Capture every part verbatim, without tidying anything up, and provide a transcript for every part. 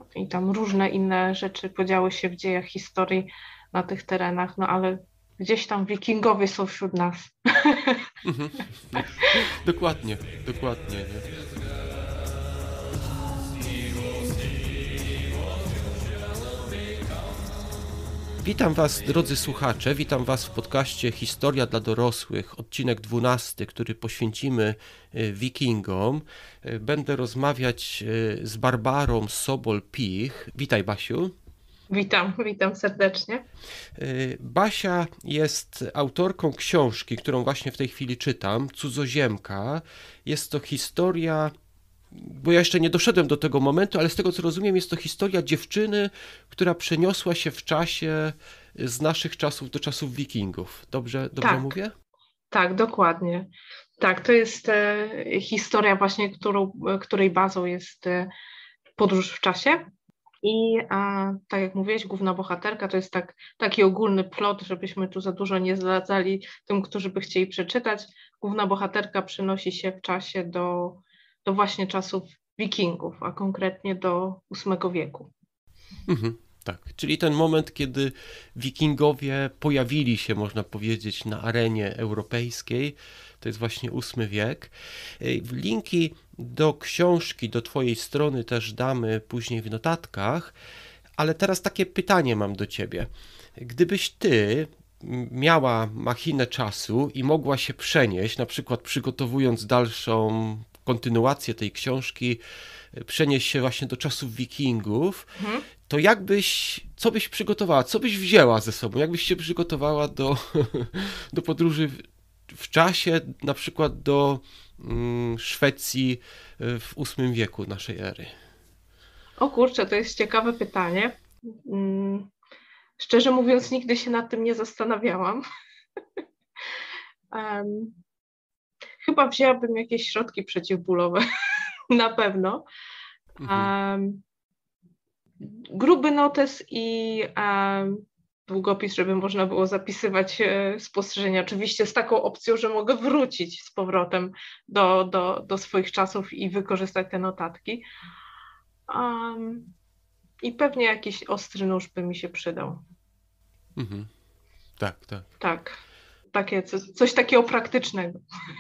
i tam różne inne rzeczy podziały się w dziejach historii na tych terenach, no ale gdzieś tam wikingowie są wśród nas. Mhm. Dokładnie, dokładnie. Nie? Witam Was, drodzy słuchacze, witam Was w podcaście Historia dla dorosłych, odcinek dwunasty, który poświęcimy wikingom. Będę rozmawiać z Barbarą Sobol-Pich. Witaj, Basiu. Witam, witam serdecznie. Basia jest autorką książki, którą właśnie w tej chwili czytam, Cudzoziemka. Jest to historia, bo ja jeszcze nie doszedłem do tego momentu, ale z tego co rozumiem, jest to historia dziewczyny, która przeniosła się w czasie z naszych czasów do czasów wikingów. Dobrze, dobrze Tak, mówię? tak, dokładnie. Tak, to jest e, historia właśnie, którą, której bazą jest e, podróż w czasie. I a, tak jak mówiłeś, główna bohaterka to jest tak, taki ogólny plot, żebyśmy tu za dużo nie zdradzali tym, którzy by chcieli przeczytać. Główna bohaterka przenosi się w czasie do, do właśnie czasów wikingów, a konkretnie do ósmego wieku. Mhm, tak, czyli ten moment, kiedy wikingowie pojawili się, można powiedzieć, na arenie europejskiej, to jest właśnie ósmy wiek. Linki do książki, do Twojej strony też damy później w notatkach, ale teraz takie pytanie mam do Ciebie. Gdybyś Ty miała machinę czasu i mogła się przenieść, na przykład przygotowując dalszą kontynuację tej książki, przenieść się właśnie do czasów wikingów, mhm. to jakbyś, co byś przygotowała, co byś wzięła ze sobą, jakbyś się przygotowała do, do podróży w, w czasie, na przykład do mm, Szwecji w ósmym wieku naszej ery? O kurczę, to jest ciekawe pytanie. Hmm. Szczerze mówiąc, nigdy się nad tym nie zastanawiałam. um, chyba wzięłabym jakieś środki przeciwbólowe, na pewno. Um, gruby notes i um, długopis, żeby można było zapisywać e, spostrzeżenia. Oczywiście z taką opcją, że mogę wrócić z powrotem do, do, do swoich czasów i wykorzystać te notatki. Um, I pewnie jakiś ostry nóż by mi się przydał. Mhm. Tak, tak. Tak, takie, coś, coś takiego praktycznego.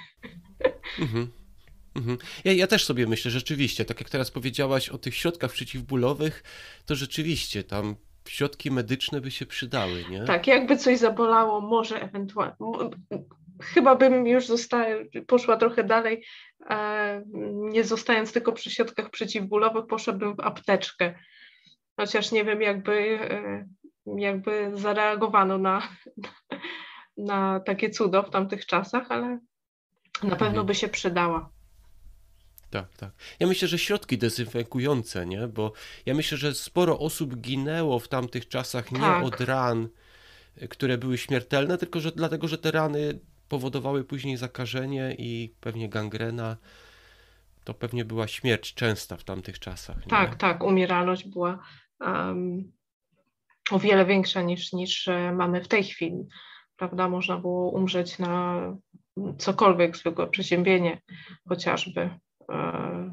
Mhm. Mhm. Ja, ja też sobie myślę, rzeczywiście, tak jak teraz powiedziałaś o tych środkach przeciwbólowych, to rzeczywiście tam środki medyczne by się przydały, nie? Tak, jakby coś zabolało, może ewentualnie, chyba bym już została, poszła trochę dalej, e, nie zostając tylko przy środkach przeciwbólowych, poszłabym w apteczkę. Chociaż nie wiem, jakby, e, jakby zareagowano na, na takie cudo w tamtych czasach, ale na pewno Mhm. by się przydała. Tak, tak. Ja myślę, że środki dezynfekujące, nie? Bo ja myślę, że sporo osób ginęło w tamtych czasach nie Tak. od ran, które były śmiertelne, tylko że dlatego, że te rany powodowały później zakażenie i pewnie gangrena. To pewnie była śmierć częsta w tamtych czasach, nie? Tak, tak. Umieralność była um, o wiele większa niż, niż mamy w tej chwili. Prawda? Można było umrzeć na cokolwiek, zwykłe przeziębienie, chociażby e,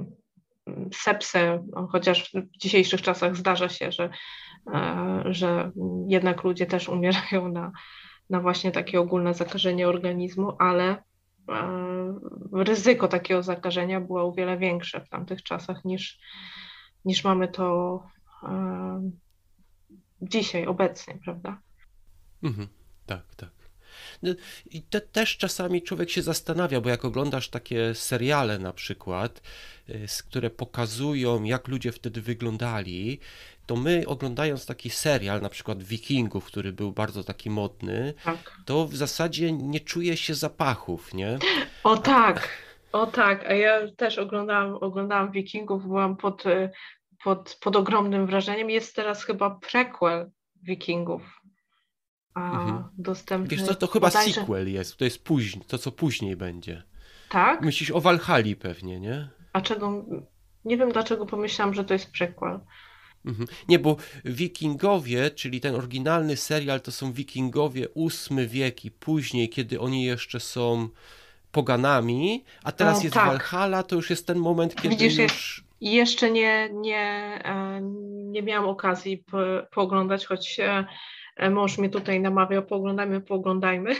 sepsę, chociaż w dzisiejszych czasach zdarza się, że, e, że jednak ludzie też umierają na, na właśnie takie ogólne zakażenie organizmu, ale e, ryzyko takiego zakażenia było o wiele większe w tamtych czasach niż, niż mamy to e, dzisiaj, obecnie, prawda? Mhm. Tak, tak. I te, też czasami człowiek się zastanawia, bo jak oglądasz takie seriale na przykład, które pokazują, jak ludzie wtedy wyglądali, to my oglądając taki serial, na przykład Wikingów, który był bardzo taki modny, tak. to w zasadzie nie czuje się zapachów, nie? O tak, a... o tak, a ja też oglądałam, oglądałam Wikingów, byłam pod, pod, pod ogromnym wrażeniem. Jest teraz chyba prequel Wikingów. A mhm. dostępny. Wiesz co, to chyba bodajże... sequel jest, to jest później, to co później będzie. Tak? Myślisz o Walhalli pewnie, nie? A czego, nie wiem dlaczego pomyślałam, że to jest prequel. Mhm. Nie, bo Wikingowie, czyli ten oryginalny serial, to są Wikingowie ósmy wiek i później, kiedy oni jeszcze są poganami, a teraz o, jest tak. Walhalla, to już jest ten moment, kiedy Widzisz, już... jeszcze nie, nie, e, nie miałam okazji po, pooglądać, choć e, mąż mnie tutaj namawiał, pooglądajmy, pooglądajmy.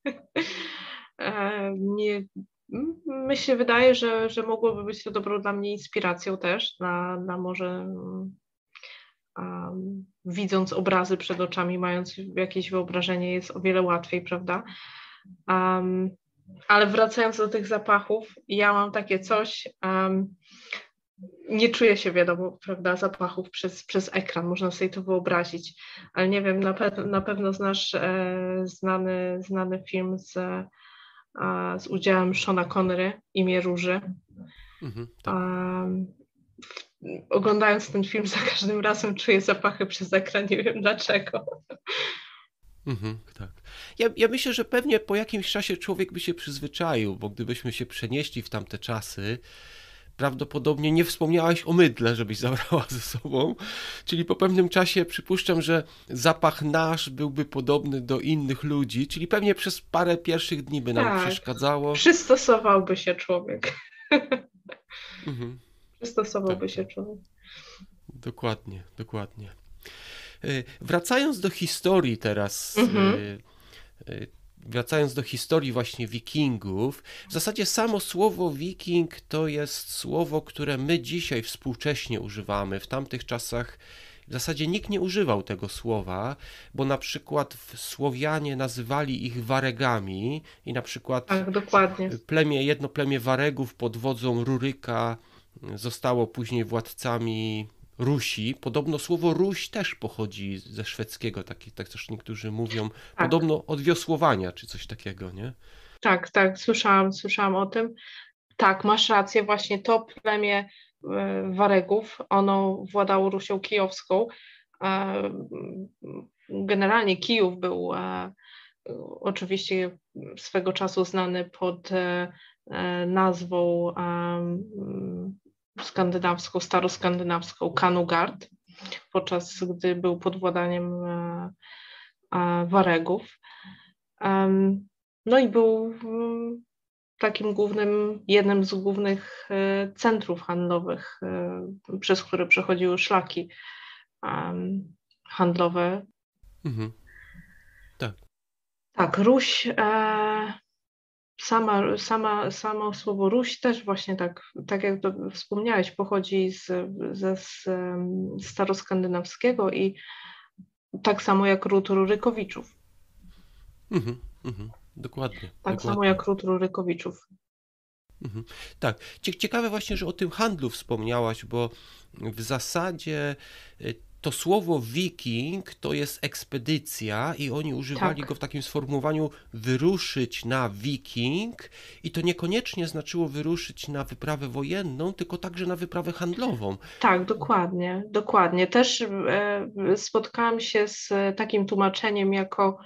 E, nie, mi się wydaje, że, że mogłoby być to dobrą dla mnie inspiracją też, na, na może um, widząc obrazy przed oczami, mając jakieś wyobrażenie, jest o wiele łatwiej, prawda? Um, ale wracając do tych zapachów, ja mam takie coś, um, nie czuję się, wiadomo, prawda, zapachów przez, przez ekran, można sobie to wyobrazić, ale nie wiem, na, pe- na pewno znasz e, znany, znany film z, e, z udziałem Seana Connery, Imię Róży. Mhm, tak. Um, oglądając ten film za każdym razem czuję zapachy przez ekran, nie wiem dlaczego. Mhm, tak. Ja, ja myślę, że pewnie po jakimś czasie człowiek by się przyzwyczaił, bo gdybyśmy się przenieśli w tamte czasy, prawdopodobnie nie wspomniałaś o mydle, żebyś zabrała ze sobą, czyli po pewnym czasie przypuszczam, że zapach nasz byłby podobny do innych ludzi, czyli pewnie przez parę pierwszych dni by nam Tak, przeszkadzało. przystosowałby się człowiek. Mhm. Przystosowałby Tak, się tak. człowiek. Dokładnie, dokładnie. Y, Wracając do historii teraz, Mhm. y, y, wracając do historii właśnie wikingów, w zasadzie samo słowo wiking to jest słowo, które my dzisiaj współcześnie używamy. W tamtych czasach w zasadzie nikt nie używał tego słowa, bo na przykład Słowianie nazywali ich Waregami i na przykład Tak, dokładnie. plemię, jedno plemię Waregów pod wodzą Ruryka zostało później władcami Rusi. Podobno słowo Ruś też pochodzi ze szwedzkiego, tak, tak też niektórzy mówią, Tak. podobno od wiosłowania, czy coś takiego, nie? Tak, tak, słyszałam, słyszałam o tym. Tak, masz rację, właśnie to plemię e, Waregów, ono władało Rusią Kijowską. E, Generalnie Kijów był e, oczywiście swego czasu znany pod e, e, nazwą e, skandynawską, staroskandynawską Kanugard, podczas gdy był pod władaniem e, e, Waregów. Em, No i był mm, takim głównym, jednym z głównych e, centrów handlowych, e, przez które przechodziły szlaki em, handlowe. Mhm. Tak. Tak, Ruś, e, sama, sama, samo słowo Ruś też właśnie tak, tak jak to wspomniałeś, pochodzi z, ze z, em, staroskandynawskiego i tak samo jak ród Rurykowiczów. Mhm. Mhm. Dokładnie. Tak dokładnie. samo jak ród Rurykowiczów. Mhm. Tak. Cie- Ciekawe właśnie, że o tym handlu wspomniałaś, bo w zasadzie y, to słowo wiking to jest ekspedycja i oni używali Tak. go w takim sformułowaniu wyruszyć na wiking i to niekoniecznie znaczyło wyruszyć na wyprawę wojenną, tylko także na wyprawę handlową. Tak, dokładnie, dokładnie. Też e, spotkałam się z takim tłumaczeniem jako,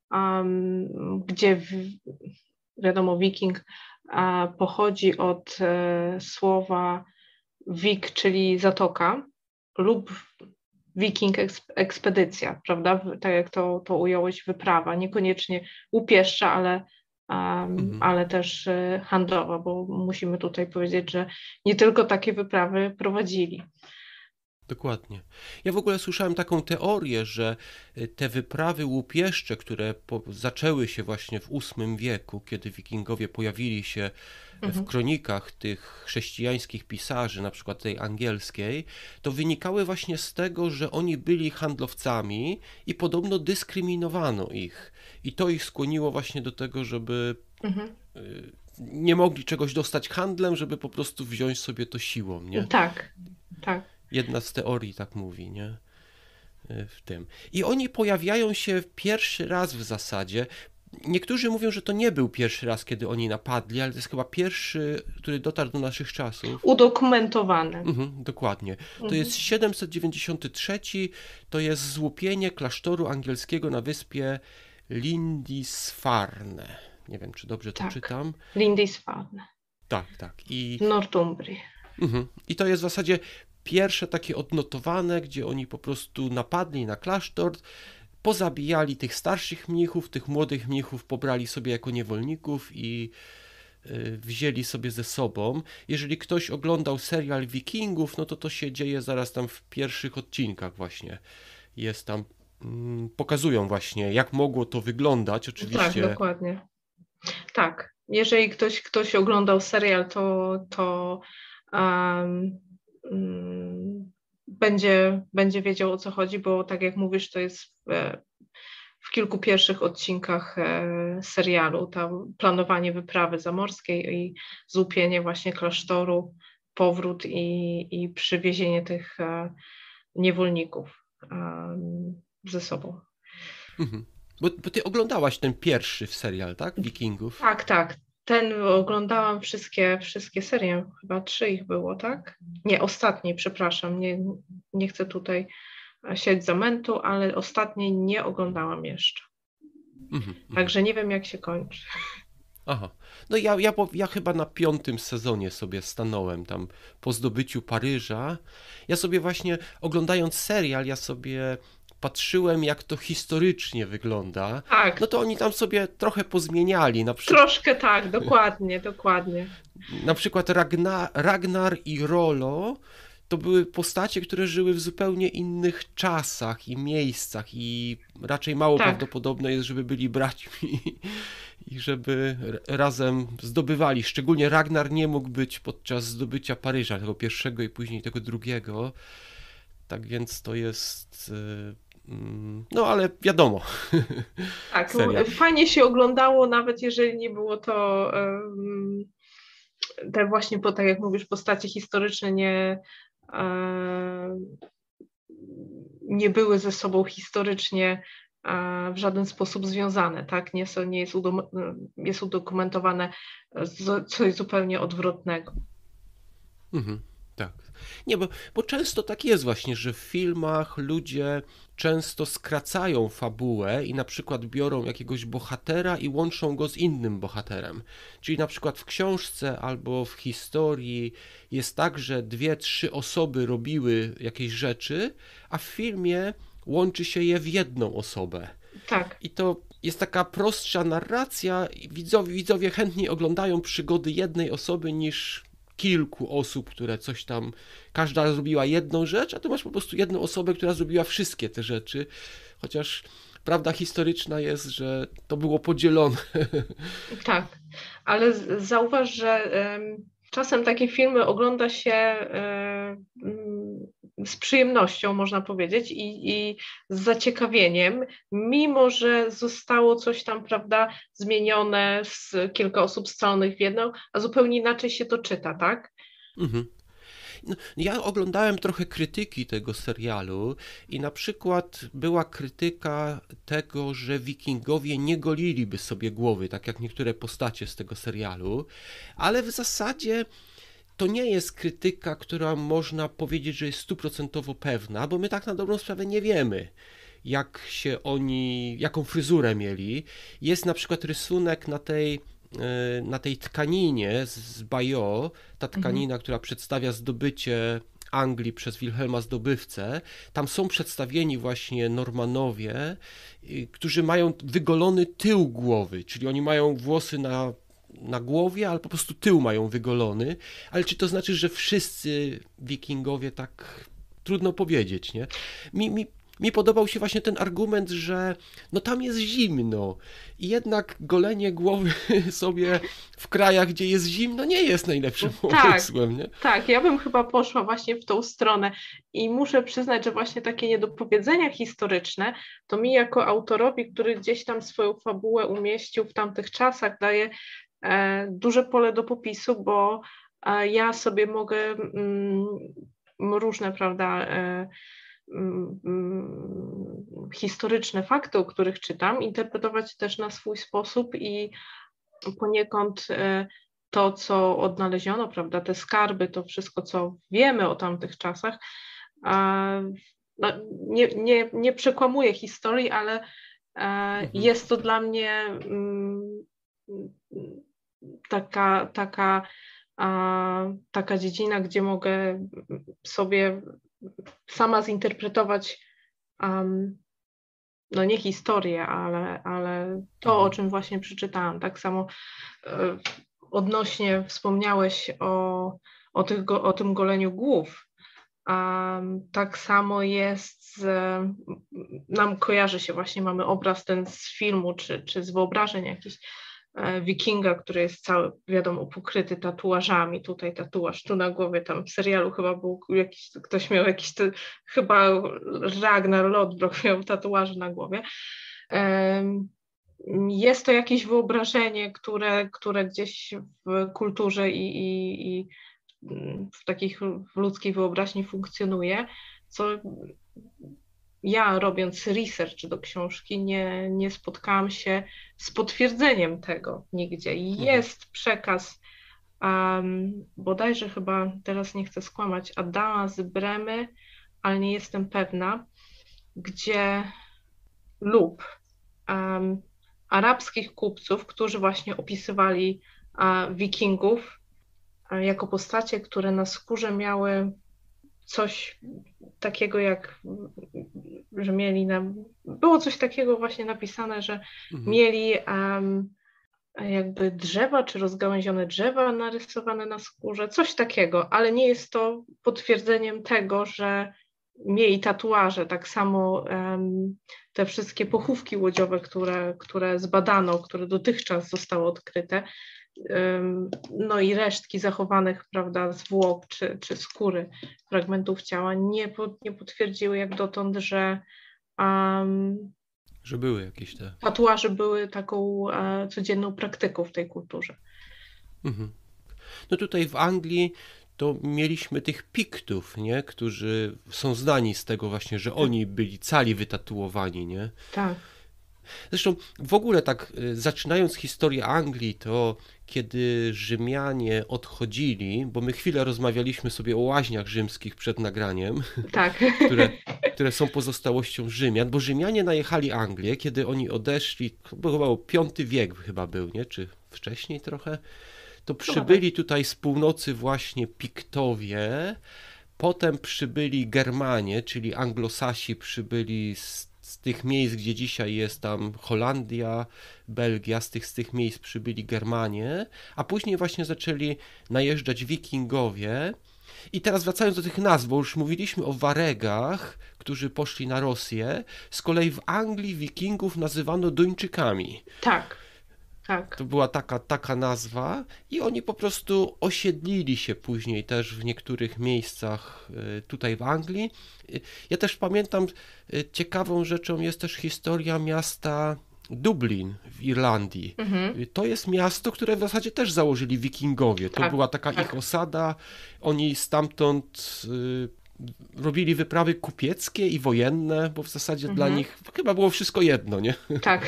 um, gdzie w, wiadomo, wiking a, pochodzi od e, słowa wik, czyli zatoka, lub wiking eks, ekspedycja, prawda? Tak jak to, to ująłeś, wyprawa, niekoniecznie łupieszcza, ale, um, Mhm. ale też e, handlowa, bo musimy tutaj powiedzieć, że nie tylko takie wyprawy prowadzili. Dokładnie. Ja w ogóle słyszałem taką teorię, że te wyprawy łupieszcze, które po, zaczęły się właśnie w ósmym wieku, kiedy wikingowie pojawili się Mhm. w kronikach tych chrześcijańskich pisarzy, na przykład tej angielskiej, to wynikały właśnie z tego, że oni byli handlowcami i podobno dyskryminowano ich. I to ich skłoniło właśnie do tego, żeby Mhm. y, nie mogli czegoś dostać handlem, żeby po prostu wziąć sobie to siłą, nie? Tak, tak. Jedna z teorii tak mówi, nie? W tym. I oni pojawiają się pierwszy raz w zasadzie. Niektórzy mówią, że to nie był pierwszy raz, kiedy oni napadli, ale to jest chyba pierwszy, który dotarł do naszych czasów. Udokumentowany. Mhm, dokładnie. To Mhm. jest siedemset dziewięćdziesiąty trzeci, to jest złupienie klasztoru angielskiego na wyspie Lindisfarne. Nie wiem, czy dobrze to Tak. czytam. Lindisfarne Tak, tak. I, w Northumbrii. mhm. I to jest w zasadzie pierwsze takie odnotowane, gdzie oni po prostu napadli na klasztor, pozabijali tych starszych mnichów, tych młodych mnichów pobrali sobie jako niewolników i wzięli sobie ze sobą. Jeżeli ktoś oglądał serial Wikingów, no to to się dzieje zaraz tam w pierwszych odcinkach właśnie. Jest tam, pokazują właśnie, jak mogło to wyglądać, oczywiście. Tak, dokładnie. Tak, jeżeli ktoś, ktoś oglądał serial, to, to um, um, będzie, będzie wiedział, o co chodzi, bo tak jak mówisz, to jest w, w kilku pierwszych odcinkach e, serialu, tam planowanie wyprawy zamorskiej i złupienie właśnie klasztoru, powrót i, i przywiezienie tych e, niewolników e, ze sobą. Mhm. Bo, bo ty oglądałaś ten pierwszy serial, tak? Wikingów? Tak, tak. Ten oglądałam wszystkie, wszystkie serie, chyba trzy ich było, tak? Nie, ostatniej, przepraszam, nie, nie chcę tutaj siać zamętu, ale ostatniej nie oglądałam jeszcze. Mhm, Także nie wiem, jak się kończy. Aha. No ja, ja, ja chyba na piątym sezonie sobie stanąłem tam po zdobyciu Paryża. Ja sobie właśnie oglądając serial, ja sobie patrzyłem, jak to historycznie wygląda. Tak. No to oni tam sobie trochę pozmieniali. Na przykład, Troszkę tak, dokładnie, dokładnie. Na przykład Ragnar, Ragnar i Rollo to były postacie, które żyły w zupełnie innych czasach i miejscach i raczej mało Tak. prawdopodobne jest, żeby byli braćmi i żeby razem zdobywali. Szczególnie Ragnar nie mógł być podczas zdobycia Paryża, tego pierwszego i później tego drugiego. Tak więc to jest... No ale wiadomo. Tak, Serial. fajnie się oglądało, nawet jeżeli nie było to um, te właśnie, po, tak jak mówisz, postacie historyczne nie, um, nie były ze sobą historycznie w żaden sposób związane, tak? Nie, są, nie jest, udom, jest udokumentowane coś zupełnie odwrotnego. Mhm, tak. Nie, bo, bo często tak jest właśnie, że w filmach ludzie często skracają fabułę i na przykład biorą jakiegoś bohatera i łączą go z innym bohaterem. Czyli na przykład w książce albo w historii jest tak, że dwie, trzy osoby robiły jakieś rzeczy, a w filmie łączy się je w jedną osobę. Tak. I to jest taka prostsza narracja i widzowie, widzowie chętniej oglądają przygody jednej osoby niż kilku osób, które coś tam, każda zrobiła jedną rzecz, a tu masz po prostu jedną osobę, która zrobiła wszystkie te rzeczy, chociaż prawda historyczna jest, że to było podzielone. Tak, ale zauważ, że um, czasem takie filmy ogląda się um, z przyjemnością, można powiedzieć, i, i z zaciekawieniem, mimo że zostało coś tam, prawda, zmienione z kilka osób scalonych w jedną, a zupełnie inaczej się to czyta, tak? Mhm. No, ja oglądałem trochę krytyki tego serialu i na przykład była krytyka tego, że wikingowie nie goliliby sobie głowy, tak jak niektóre postacie z tego serialu, ale w zasadzie to nie jest krytyka, która można powiedzieć, że jest stuprocentowo pewna, bo my tak na dobrą sprawę nie wiemy, jak się oni, jaką fryzurę mieli. Jest na przykład rysunek na tej na tej tkaninie z Bayeux, ta tkanina, mhm. która przedstawia zdobycie Anglii przez Wilhelma Zdobywcę, tam są przedstawieni właśnie Normanowie, którzy mają wygolony tył głowy, czyli oni mają włosy na, na głowie, ale po prostu tył mają wygolony, ale czy to znaczy, że wszyscy wikingowie tak, trudno powiedzieć, nie? Mi, mi Mi podobał się właśnie ten argument, że no tam jest zimno i jednak golenie głowy sobie w krajach, gdzie jest zimno, nie jest najlepszym pomysłem, tak, nie? Tak, ja bym chyba poszła właśnie w tą stronę i muszę przyznać, że właśnie takie niedopowiedzenia historyczne to mi jako autorowi, który gdzieś tam swoją fabułę umieścił w tamtych czasach, daje e, duże pole do popisu, bo e, ja sobie mogę mm, różne, prawda, e, historyczne fakty, o których czytam, interpretować też na swój sposób i poniekąd to, co odnaleziono, prawda, te skarby, to wszystko, co wiemy o tamtych czasach, no, nie, nie, nie przekłamuje historii, ale mhm. jest to dla mnie taka, taka, taka dziedzina, gdzie mogę sobie sama zinterpretować um, no nie historię, ale, ale to, o czym właśnie przeczytałam. Tak samo y, odnośnie wspomniałeś o, o, tych, o tym goleniu głów. Um, tak samo jest, z, nam kojarzy się właśnie, mamy obraz ten z filmu, czy, czy z wyobrażeń jakichś e, wikinga, który jest cały, wiadomo, pokryty tatuażami, tutaj tatuaż, tu na głowie, tam w serialu chyba był jakiś, ktoś miał jakiś, te, chyba Ragnar Lodbrok miał tatuaże na głowie. Um, jest to jakieś wyobrażenie, które, które gdzieś w kulturze i, i, i w takich w ludzkiej wyobraźni funkcjonuje, co ja robiąc research do książki nie, nie spotkałam się z potwierdzeniem tego nigdzie. Jest mhm. przekaz um, bodajże chyba, teraz nie chcę skłamać, Adama z Bremy, ale nie jestem pewna, gdzie lub um, arabskich kupców, którzy właśnie opisywali uh, wikingów jako postacie, które na skórze miały coś takiego jak, że mieli na, było coś takiego właśnie napisane, że mhm. mieli um, jakby drzewa, czy rozgałęzione drzewa narysowane na skórze, coś takiego, ale nie jest to potwierdzeniem tego, że mieli tatuaże. Tak samo um, te wszystkie pochówki łodziowe, które, które zbadano, które dotychczas zostały odkryte, no i resztki zachowanych, prawda, zwłok czy, czy skóry fragmentów ciała nie, nie potwierdziły jak dotąd, że um, że były jakieś te tatuaże były taką uh, codzienną praktyką w tej kulturze. Mhm. No tutaj w Anglii to mieliśmy tych Piktów, nie? Którzy są znani z tego właśnie, że oni byli cali wytatuowani, nie? Tak. Zresztą w ogóle tak zaczynając historię Anglii, to kiedy Rzymianie odchodzili, bo my chwilę rozmawialiśmy sobie o łaźniach rzymskich przed nagraniem, tak. które, które są pozostałością Rzymian, bo Rzymianie najechali Anglię, kiedy oni odeszli, bo chyba piąty wiek chyba był, nie? Czy wcześniej trochę, to przybyli tutaj z północy właśnie Piktowie, potem przybyli Germanie, czyli Anglosasi przybyli z z tych miejsc, gdzie dzisiaj jest tam Holandia, Belgia, z tych, z tych miejsc przybyli Germanie, a później właśnie zaczęli najeżdżać Wikingowie. I teraz wracając do tych nazw, bo już mówiliśmy o Waregach, którzy poszli na Rosję, z kolei w Anglii Wikingów nazywano Duńczykami. Tak. Tak. To była taka, taka nazwa i oni po prostu osiedlili się później też w niektórych miejscach tutaj w Anglii. Ja też pamiętam, ciekawą rzeczą jest też historia miasta Dublin w Irlandii. Mhm. To jest miasto, które w zasadzie też założyli Wikingowie. To tak, była taka tak. ich osada. Oni stamtąd y, robili wyprawy kupieckie i wojenne, bo w zasadzie mhm. dla nich chyba było wszystko jedno, nie? Tak.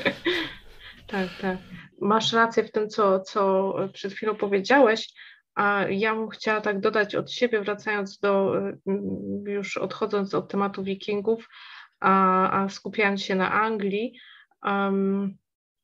Tak, tak. Masz rację w tym, co, co przed chwilą powiedziałeś, a ja bym chciała tak dodać od siebie, wracając do, już odchodząc od tematu Wikingów, a, a skupiając się na Anglii. Um,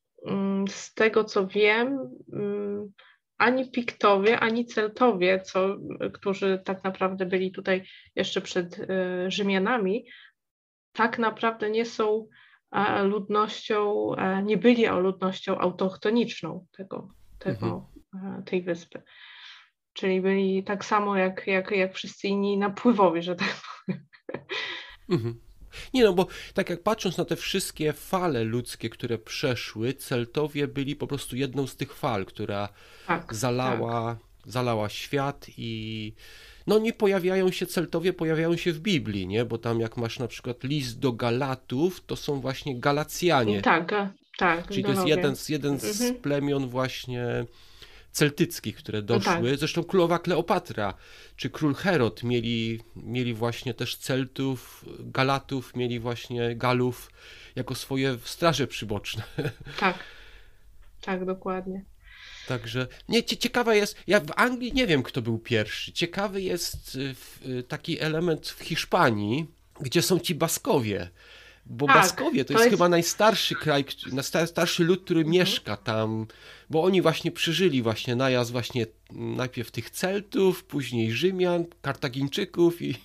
z tego, co wiem, um, ani Piktowie, ani Celtowie, co, którzy tak naprawdę byli tutaj jeszcze przed y, Rzymianami, tak naprawdę nie są ludnością, nie byli ludnością autochtoniczną tego, tego, mhm. tej wyspy. Czyli byli tak samo jak, jak, jak wszyscy inni napływowi, że tak powiem. Mhm. Nie no, bo tak jak patrząc na te wszystkie fale ludzkie, które przeszły, Celtowie byli po prostu jedną z tych fal, która tak, zalała, tak. zalała świat i no nie pojawiają się Celtowie, pojawiają się w Biblii, nie? Bo tam jak masz na przykład list do Galatów, to są właśnie Galacjanie. Tak, tak. Czyli to jest jeden, z, jeden mhm. z plemion właśnie celtyckich, które doszły. Tak. Zresztą królowa Kleopatra czy król Herod mieli, mieli właśnie też Celtów, Galatów, mieli właśnie Galów jako swoje straże przyboczne. Tak, tak, dokładnie. Także, nie, ciekawe jest, ja w Anglii nie wiem, kto był pierwszy. Ciekawy jest taki element w Hiszpanii, gdzie są ci Baskowie. Bo tak, Baskowie to, to jest, jest chyba najstarszy kraj, najstarszy lud, który mhm. mieszka tam, bo oni właśnie przeżyli właśnie najazd właśnie najpierw tych Celtów, później Rzymian, Kartagińczyków i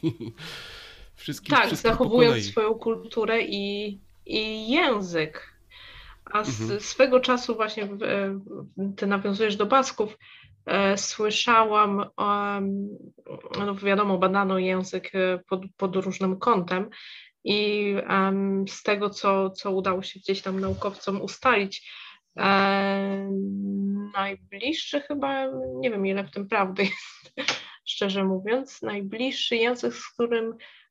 wszystkich Tak, wszystkich zachowując swoją kulturę i, i język. A z swego czasu właśnie, ty nawiązujesz do Basków, słyszałam, no wiadomo, badano język pod, pod różnym kątem i z tego, co, co udało się gdzieś tam naukowcom ustalić, najbliższy chyba, nie wiem ile w tym prawdy jest, szczerze mówiąc, najbliższy język, z którym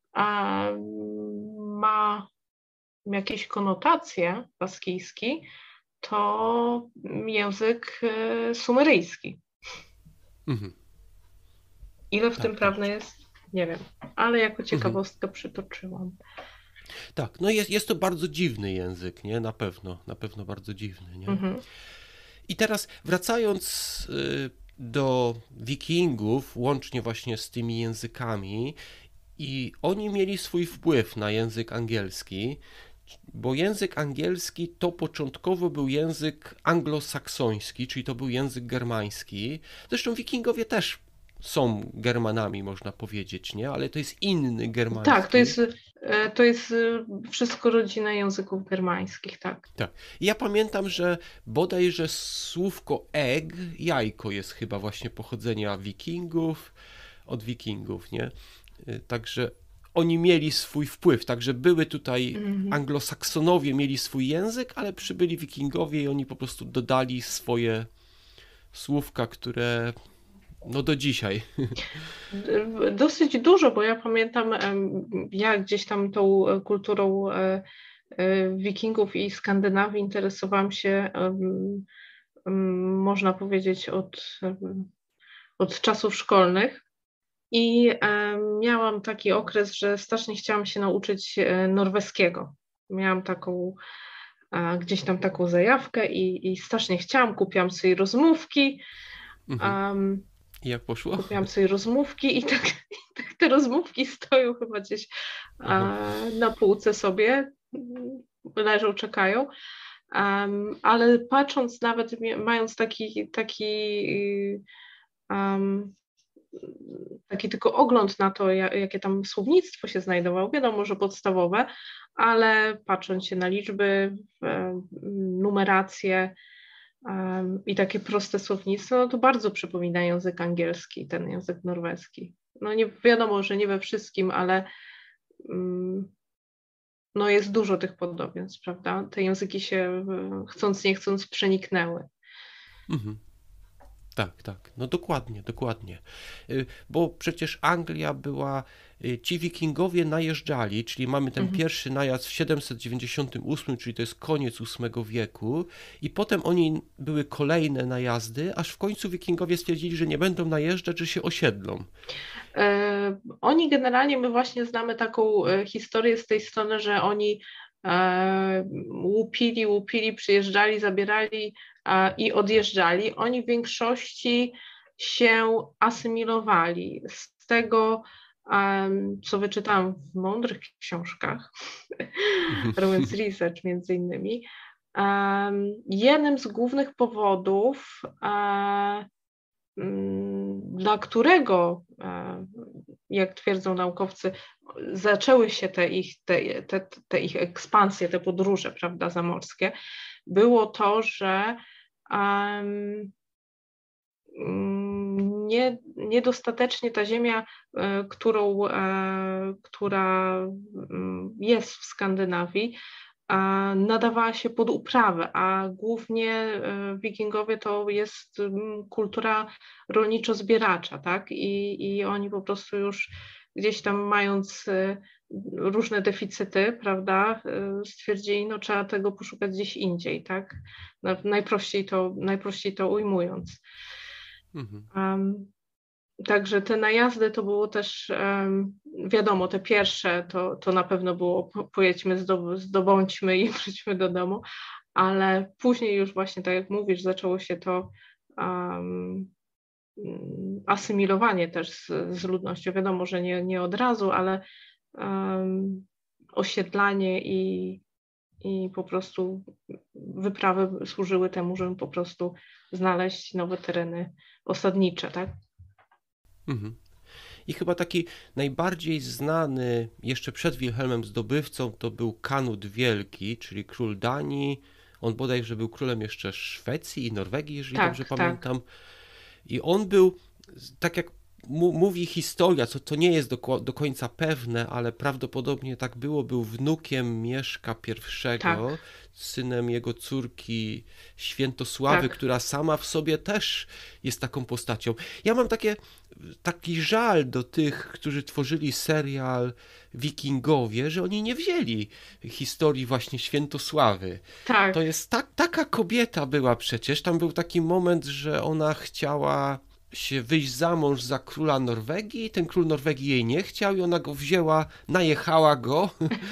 ma jakieś konotacje baskijski, to język sumeryjski. Mhm. Ile w tak, tym prawdy jest? Nie wiem, ale jako ciekawostkę mhm. przytoczyłam. Tak, no jest, jest to bardzo dziwny język, nie? Na pewno, na pewno bardzo dziwny, nie? Mhm. I teraz wracając y, do wikingów, łącznie właśnie z tymi językami, i oni mieli swój wpływ na język angielski, bo język angielski to początkowo był język anglosaksoński, czyli to był język germański. Zresztą wikingowie też są Germanami, można powiedzieć, nie? Ale to jest inny germański. Tak, to jest, to jest wszystko rodzina języków germańskich, tak. Tak. Ja pamiętam, że bodajże słówko egg, jajko jest chyba właśnie pochodzenia wikingów, od wikingów, nie? Także oni mieli swój wpływ, także były tutaj mm-hmm. anglosaksonowie mieli swój język, ale przybyli wikingowie i oni po prostu dodali swoje słówka, które no do dzisiaj. Dosyć dużo, bo ja pamiętam, ja gdzieś tam tą kulturą wikingów i Skandynawii interesowałam się, można powiedzieć, od, od czasów szkolnych. I e, miałam taki okres, że strasznie chciałam się nauczyć norweskiego. Miałam taką, e, gdzieś tam taką zajawkę i, i strasznie chciałam, kupiłam sobie rozmówki. Mhm. Um, I jak poszło? Kupiłam sobie rozmówki i tak, i tak te rozmówki stoją chyba gdzieś e, na półce sobie, leżą, czekają. Um, ale patrząc nawet, mając taki, taki um, taki tylko ogląd na to, jakie tam słownictwo się znajdowało, wiadomo, że podstawowe, ale patrząc się na liczby, numerację um, i takie proste słownictwo, no to bardzo przypomina język angielski, ten język norweski. No nie wiadomo, że nie we wszystkim, ale um, no jest dużo tych podobieństw, prawda? Te języki się chcąc nie chcąc przeniknęły. Mhm. Tak, tak, no dokładnie, dokładnie, bo przecież Anglia była, ci wikingowie najeżdżali, czyli mamy ten mhm. pierwszy najazd w siedemset dziewięćdziesiątym ósmym, czyli to jest koniec ósmego wieku i potem oni były kolejne najazdy, aż w końcu wikingowie stwierdzili, że nie będą najeżdżać, że się osiedlą. E, oni generalnie, my właśnie znamy taką historię z tej strony, że oni e, łupili, łupili, przyjeżdżali, zabierali i odjeżdżali, oni w większości się asymilowali. Z tego, co wyczytałam w mądrych książkach, robiąc research między innymi, jednym z głównych powodów, dla którego, jak twierdzą naukowcy, zaczęły się te ich, te, te, te ich ekspansje, te podróże, prawda, zamorskie, było to, że um, nie, niedostatecznie ta ziemia, którą, która jest w Skandynawii, nadawała się pod uprawę, a głównie wikingowie to jest kultura rolniczo-zbieracza, tak? I, i oni po prostu już gdzieś tam mając różne deficyty, prawda, stwierdzili, no trzeba tego poszukać gdzieś indziej, tak? Najprościej to, najprościej to ujmując. Mhm. Um, Także te najazdy to było też, um, wiadomo, te pierwsze to, to na pewno było pojedźmy, zdob- zdobądźmy i wróćmy do domu, ale później już właśnie, tak jak mówisz, zaczęło się to um, asymilowanie też z, z ludnością. Wiadomo, że nie, nie od razu, ale um, osiedlanie i, i po prostu wyprawy służyły temu, żeby po prostu znaleźć nowe tereny osadnicze, tak? Mhm. I chyba taki najbardziej znany jeszcze przed Wilhelmem Zdobywcą to był Kanut Wielki, czyli król Danii, On bodajże był królem jeszcze Szwecji i Norwegii, jeżeli Tak, dobrze tak. pamiętam. I on był, tak jak mu, mówi historia, co to nie jest do, do końca pewne, ale prawdopodobnie tak było, był wnukiem Mieszka pierwszego, Tak. synem jego córki Świętosławy, Tak. która sama w sobie też jest taką postacią. Ja mam takie, taki żal do tych, którzy tworzyli serial Wikingowie, że oni nie wzięli historii właśnie Świętosławy. Tak. To jest tak, taka kobieta była przecież. Tam był taki moment, że ona chciała się wyjść za mąż za króla Norwegii, ten król Norwegii jej nie chciał i ona go wzięła, najechała go,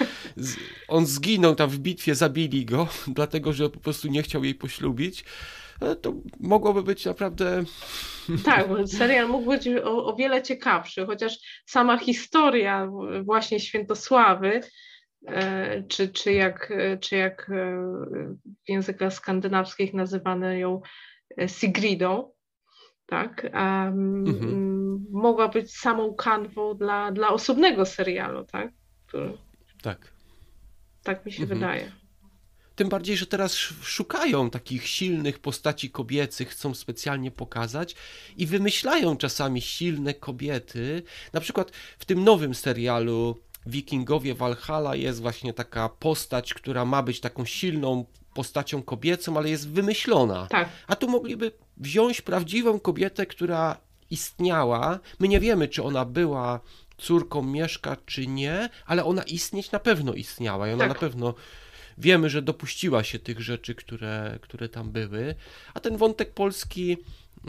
on zginął tam w bitwie, zabili go, dlatego, że po prostu nie chciał jej poślubić. To mogłoby być naprawdę... Tak, bo serial mógł być o, o wiele ciekawszy, chociaż sama historia właśnie Świętosławy, czy, czy, jak, czy jak w językach skandynawskich nazywano ją Sigridą, tak, um, mhm. mogła być samą kanwą dla, dla osobnego serialu, tak? Który, tak. Tak mi się mhm. wydaje. Tym bardziej, że teraz szukają takich silnych postaci kobiecych, chcą specjalnie pokazać i wymyślają czasami silne kobiety. Na przykład w tym nowym serialu Wikingowie Valhalla jest właśnie taka postać, która ma być taką silną postacią kobiecą, ale jest wymyślona. Tak. A tu mogliby wziąć prawdziwą kobietę, która istniała. My nie wiemy, czy ona była córką Mieszka, czy nie, ale ona istnieć na pewno istniała i ona tak. na pewno... Wiemy, że dopuściła się tych rzeczy, które, które tam były, a ten wątek polski y,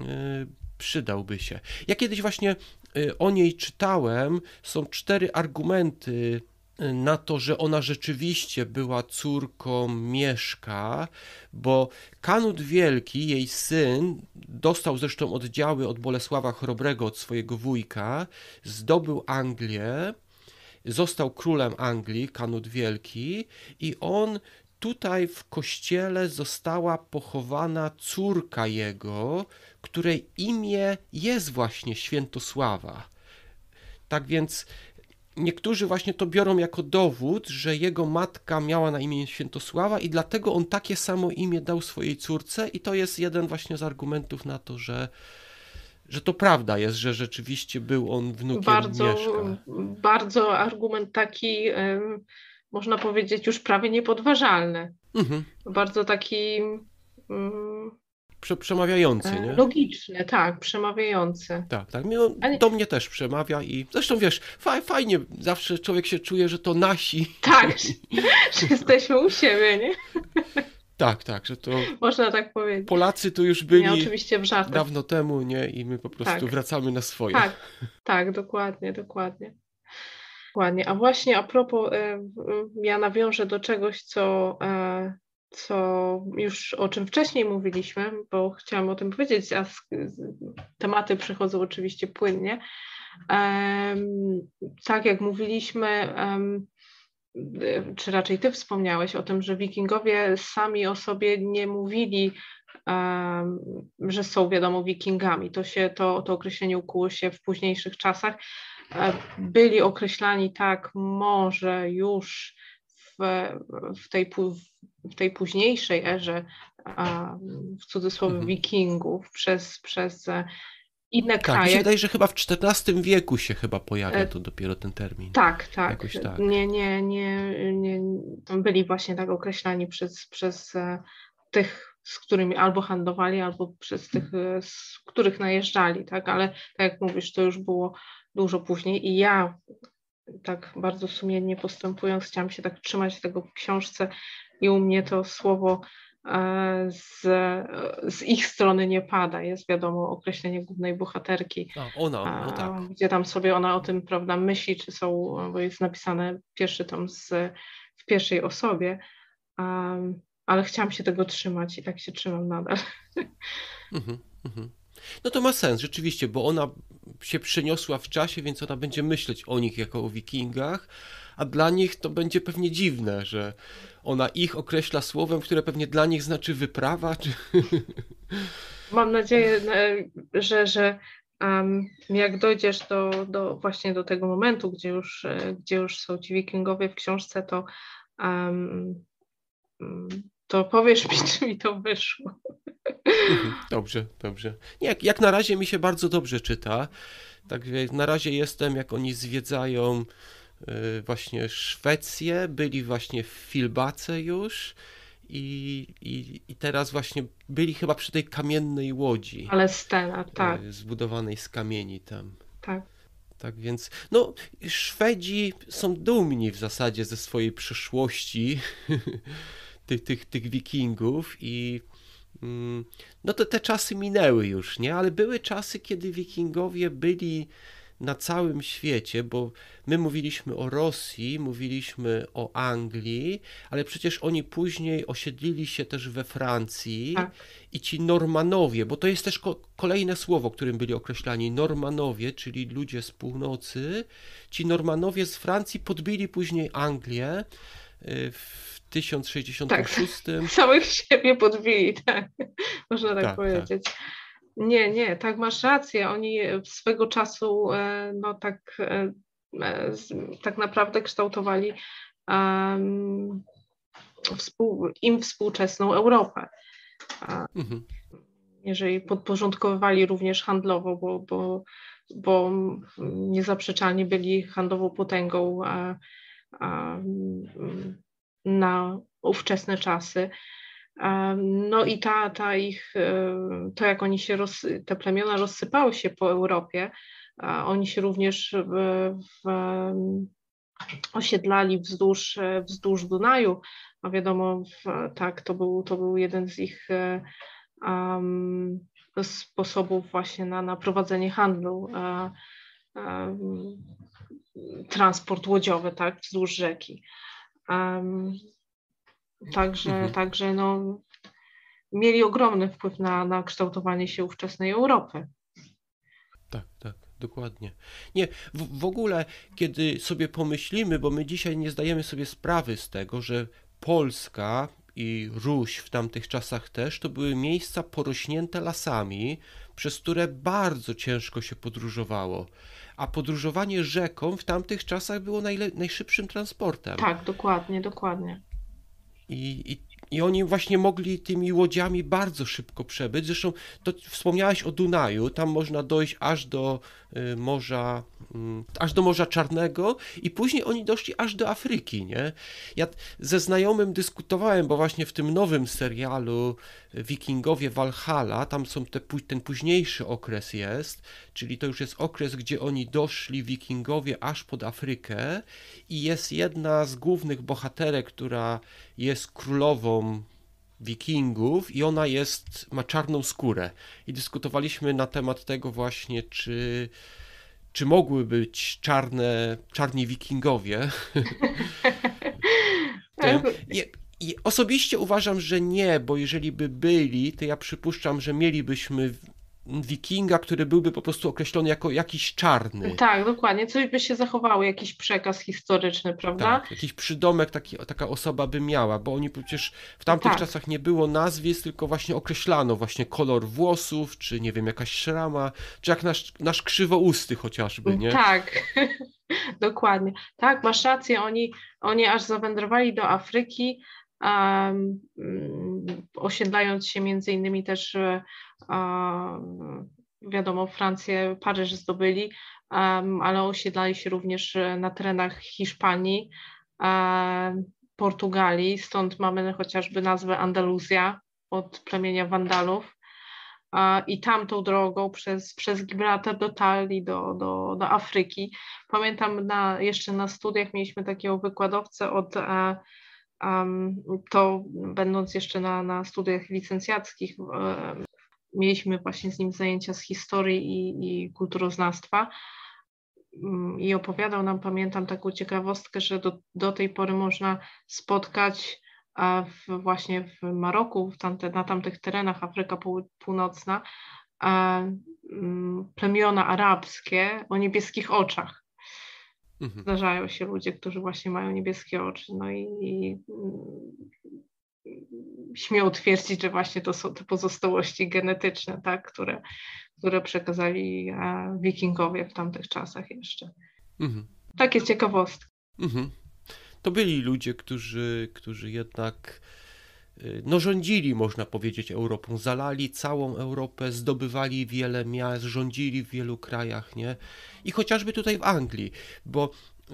przydałby się. Ja kiedyś właśnie y, o niej czytałem, są cztery argumenty y, na to, że ona rzeczywiście była córką Mieszka, bo Kanut Wielki, jej syn, dostał zresztą oddziały od Bolesława Chrobrego, od swojego wujka, zdobył Anglię, został królem Anglii, Kanut Wielki, i on tutaj w kościele została pochowana córka jego, której imię jest właśnie Świętosława. Tak więc niektórzy właśnie to biorą jako dowód, że jego matka miała na imię Świętosława i dlatego on takie samo imię dał swojej córce i to jest jeden właśnie z argumentów na to, że że to prawda jest, że rzeczywiście był on wnukiem bardzo, Mieszka. Bardzo argument taki, można powiedzieć, już prawie niepodważalny. Mhm. Bardzo taki um, Prze- przemawiający, nie? Logiczny, tak, przemawiający. Tak, tak. No, do mnie też przemawia i zresztą wiesz, fa- fajnie, zawsze człowiek się czuje, że to nasi. Tak, że jesteśmy u siebie, nie? Tak, tak, że to można tak powiedzieć. Polacy tu już byli nie, oczywiście w żartach. dawno temu, nie? I my po prostu tak. wracamy na swoje. Tak, tak, dokładnie, dokładnie. Dokładnie. A właśnie a propos, ja nawiążę do czegoś, co, co już o czym wcześniej mówiliśmy, bo chciałam o tym powiedzieć, a tematy przychodzą oczywiście płynnie. Tak jak mówiliśmy, czy raczej ty wspomniałeś o tym, że wikingowie sami o sobie nie mówili, um, że są, wiadomo, wikingami. To, się, to, to określenie ukuło się w późniejszych czasach. Byli określani tak może już w, w, tej, w tej późniejszej erze, um, w cudzysłowie, mhm. wikingów przez, przez inne kraje. Tak, mi się wydaje, że chyba w czternastym wieku się chyba pojawia to dopiero ten termin. Tak, tak. Jakoś tak. Nie, nie, nie, nie, byli właśnie tak określani przez, przez tych, z którymi albo handlowali, albo przez tych, z których najeżdżali, tak, ale tak jak mówisz, to już było dużo później i ja tak bardzo sumiennie postępując, chciałam się tak trzymać tego w książce i u mnie to słowo Z, z ich strony nie pada. Jest, wiadomo, określenie głównej bohaterki. A, ona, no tak. Gdzie tam sobie ona o tym, prawda, myśli, czy są, bo jest napisane pierwszy tom z, w pierwszej osobie, um, ale chciałam się tego trzymać i tak się trzymam nadal. Mhm, mhm. No to ma sens, rzeczywiście, bo ona się przeniosła w czasie, więc ona będzie myśleć o nich jako o wikingach, a dla nich to będzie pewnie dziwne, że ona ich określa słowem, które pewnie dla nich znaczy wyprawa. Czy... Mam nadzieję, że, że um, jak dojdziesz do, do właśnie do tego momentu, gdzie już, gdzie już są ci wikingowie w książce, to um, to powiesz mi, czy mi to wyszło. Mhm, dobrze, dobrze. Nie, Jak, jak na razie mi się bardzo dobrze czyta. Także na razie jestem, jak oni zwiedzają y, właśnie Szwecję, byli właśnie w Filbace już i, i, i teraz właśnie byli chyba przy tej kamiennej łodzi Ale scena, tak, y, zbudowanej z kamieni tam. tak. Tak więc, no, Szwedzi są dumni w zasadzie ze swojej przeszłości tych, tych, tych Wikingów i mm, no to te czasy minęły już, nie? Ale były czasy, kiedy Wikingowie byli na całym świecie, bo my mówiliśmy o Rosji, mówiliśmy o Anglii, ale przecież oni później osiedlili się też we Francji Tak. i ci Normanowie, bo to jest też ko- kolejne słowo, którym byli określani, Normanowie, czyli ludzie z północy, ci Normanowie z Francji podbili później Anglię y, w tysiąc sześćdziesiątym szóstym. Samych siebie podbili, tak, można tak, Tak, powiedzieć. Nie, nie, tak, masz rację. Oni swego czasu e, no tak, e, e, z- tak naprawdę kształtowali em, współ, im współczesną Europę. A Mhm. jeżeli podporządkowywali również handlowo, bo, bo, bo niezaprzeczalnie byli handlową potęgą a, a, na ówczesne czasy. Em, No i ta, ta ich, e, to jak oni się, roz, te plemiona rozsypały się po Europie, a oni się również w, w, osiedlali wzdłuż, e, wzdłuż Dunaju, a wiadomo, w, tak, to był, to był jeden z ich e, um, sposobów właśnie na, na prowadzenie handlu, e, e, transport łodziowy, tak, wzdłuż rzeki. Em, Także, Mhm. także no, mieli ogromny wpływ na, na kształtowanie się ówczesnej Europy. Tak, tak, dokładnie. Nie, w, w ogóle, kiedy sobie pomyślimy, bo my dzisiaj nie zdajemy sobie sprawy z tego, że Polska i Ruś w tamtych czasach też, to były miejsca porośnięte lasami, przez które bardzo ciężko się podróżowało. A podróżowanie rzeką w tamtych czasach było najle- najszybszym transportem. Tak, dokładnie, dokładnie. I, i, I oni właśnie mogli tymi łodziami bardzo szybko przebyć. Zresztą to wspomniałeś o Dunaju, tam można dojść aż do y, Morza, mm, aż do Morza Czarnego i później oni doszli aż do Afryki, nie? Ja ze znajomym dyskutowałem, bo właśnie w tym nowym serialu Wikingowie Valhalla, tam są te, pó- ten późniejszy okres jest, czyli to już jest okres, gdzie oni doszli, Wikingowie, aż pod Afrykę i jest jedna z głównych bohaterek, która jest królową Wikingów i ona jest, ma czarną skórę. I dyskutowaliśmy na temat tego właśnie, czy, czy mogły być czarne, czarni Wikingowie. Tym. I, I osobiście uważam, że nie, bo jeżeli by byli, to ja przypuszczam, że mielibyśmy Wikinga, który byłby po prostu określony jako jakiś czarny. Tak, dokładnie. Coś by się zachowało, jakiś przekaz historyczny, prawda? Tak, jakiś przydomek taki, taka osoba by miała, bo oni przecież w tamtych Tak. czasach nie było nazwisk, tylko właśnie określano właśnie kolor włosów, czy nie wiem, jakaś szrama, czy jak nasz, nasz krzywousty chociażby, nie? Tak, dokładnie. Tak, masz rację. Oni, oni aż zawędrowali do Afryki, um, mm, osiedlając się między innymi też, e, um, wiadomo, Francję, Paryż zdobyli, um, ale osiedlali się również e, na terenach Hiszpanii, um, Portugalii, stąd mamy chociażby nazwę Andaluzja od plemienia Wandalów. A, I tamtą drogą przez, przez Gibraltar dotarli do, do, do Afryki. Pamiętam na, jeszcze na studiach mieliśmy takiego wykładowcę od, e, em, to będąc jeszcze na, na studiach licencjackich, e, mieliśmy właśnie z nim zajęcia z historii i, i kulturoznawstwa. Mm, I opowiadał nam, pamiętam taką ciekawostkę, że do, do tej pory można spotkać a w, właśnie w Maroku, w tamte, na tamtych terenach Afryka Pół, Północna, a, mm, plemiona arabskie o niebieskich oczach. Mhm. Zdarzają się ludzie, którzy właśnie mają niebieskie oczy. No i, i mm, śmieją twierdzić, że właśnie to są te pozostałości genetyczne, tak, które, które przekazali e, wikingowie w tamtych czasach jeszcze. Mhm. Takie ciekawostki. Mhm. To byli ludzie, którzy, którzy jednak no rządzili, można powiedzieć, Europą, zalali całą Europę, zdobywali wiele miast, rządzili w wielu krajach, nie? I chociażby tutaj w Anglii, bo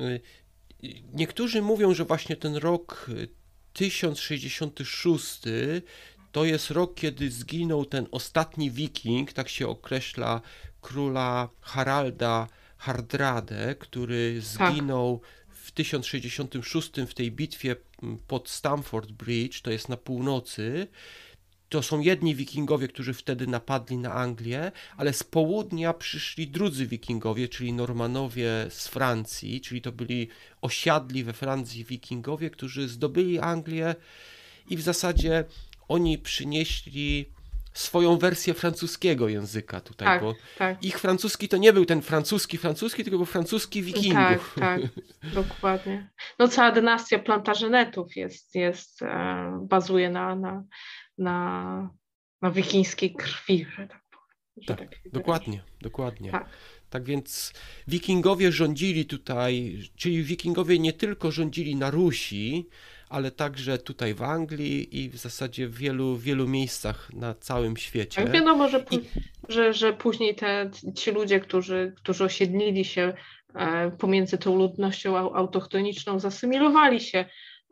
niektórzy mówią, że właśnie ten rok tysiąc sześćdziesiąty szósty to jest rok, kiedy zginął ten ostatni wiking, tak się określa króla Haralda Hardrade, który zginął tak. w tysiąc sześćdziesiątym szóstym w tej bitwie pod Stamford Bridge, to jest na północy. To są jedni wikingowie, którzy wtedy napadli na Anglię, ale z południa przyszli drudzy wikingowie, czyli Normanowie z Francji, czyli to byli osiadli we Francji wikingowie, którzy zdobyli Anglię i w zasadzie oni przynieśli swoją wersję francuskiego języka tutaj, tak, bo tak. ich francuski to nie był ten francuski francuski, tylko był francuski wikingów. Tak, tak, dokładnie. No cała dynastia Plantagenetów jest, jest e, bazuje na, na, na, na wikińskiej krwi, że tak powiem. Tak, tak dokładnie, dokładnie. Tak. Tak więc wikingowie rządzili tutaj, czyli wikingowie nie tylko rządzili na Rusi, ale także tutaj w Anglii i w zasadzie w wielu, wielu miejscach na całym świecie. Tak, wiadomo, że, I... że, że później te, ci ludzie, którzy, którzy osiedlili się pomiędzy tą ludnością autochtoniczną, zasymilowali się,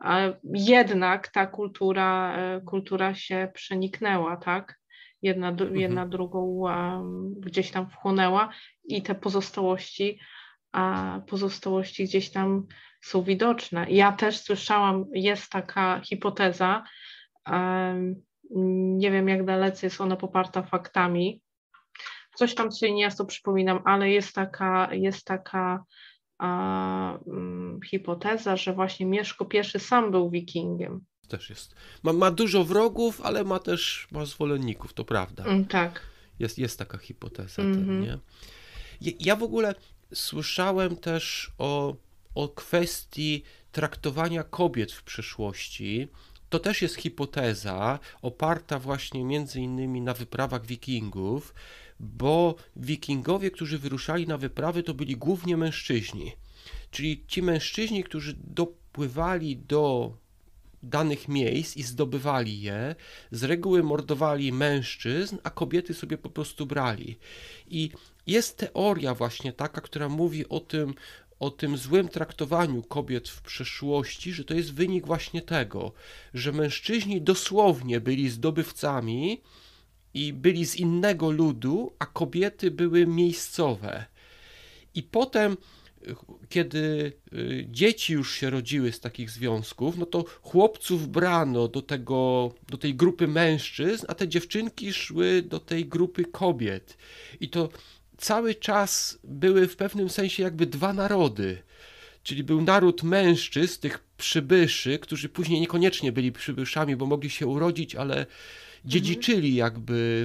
jednak ta kultura, kultura się przeniknęła, tak? Jedna, jedna mhm. drugą um, gdzieś tam wchłonęła i te pozostałości, a pozostałości gdzieś tam są widoczne. Ja też słyszałam, jest taka hipoteza, um, nie wiem jak dalece jest ona poparta faktami, coś tam sobie niejasno przypominam, ale jest taka, jest taka a, um, hipoteza, że właśnie Mieszko I sam był wikingiem. Też jest. Ma, ma dużo wrogów, ale ma też ma zwolenników, to prawda. Mm, tak. Jest, jest taka hipoteza. Mm-hmm. Ten, nie? Ja, ja w ogóle słyszałem też o, o kwestii traktowania kobiet w przeszłości. To też jest hipoteza oparta właśnie między innymi na wyprawach wikingów, bo wikingowie, którzy wyruszali na wyprawy, to byli głównie mężczyźni. Czyli ci mężczyźni, którzy dopływali do danych miejsc i zdobywali je, z reguły mordowali mężczyzn, a kobiety sobie po prostu brali. I jest teoria właśnie taka, która mówi o tym, o tym złym traktowaniu kobiet w przeszłości, że to jest wynik właśnie tego, że mężczyźni dosłownie byli zdobywcami i byli z innego ludu, a kobiety były miejscowe. I potem kiedy dzieci już się rodziły z takich związków, no to chłopców brano do tego, do tej grupy mężczyzn, a te dziewczynki szły do tej grupy kobiet. I to cały czas były w pewnym sensie jakby dwa narody. Czyli był naród mężczyzn, tych przybyszy, którzy później niekoniecznie byli przybyszami, bo mogli się urodzić, ale dziedziczyli jakby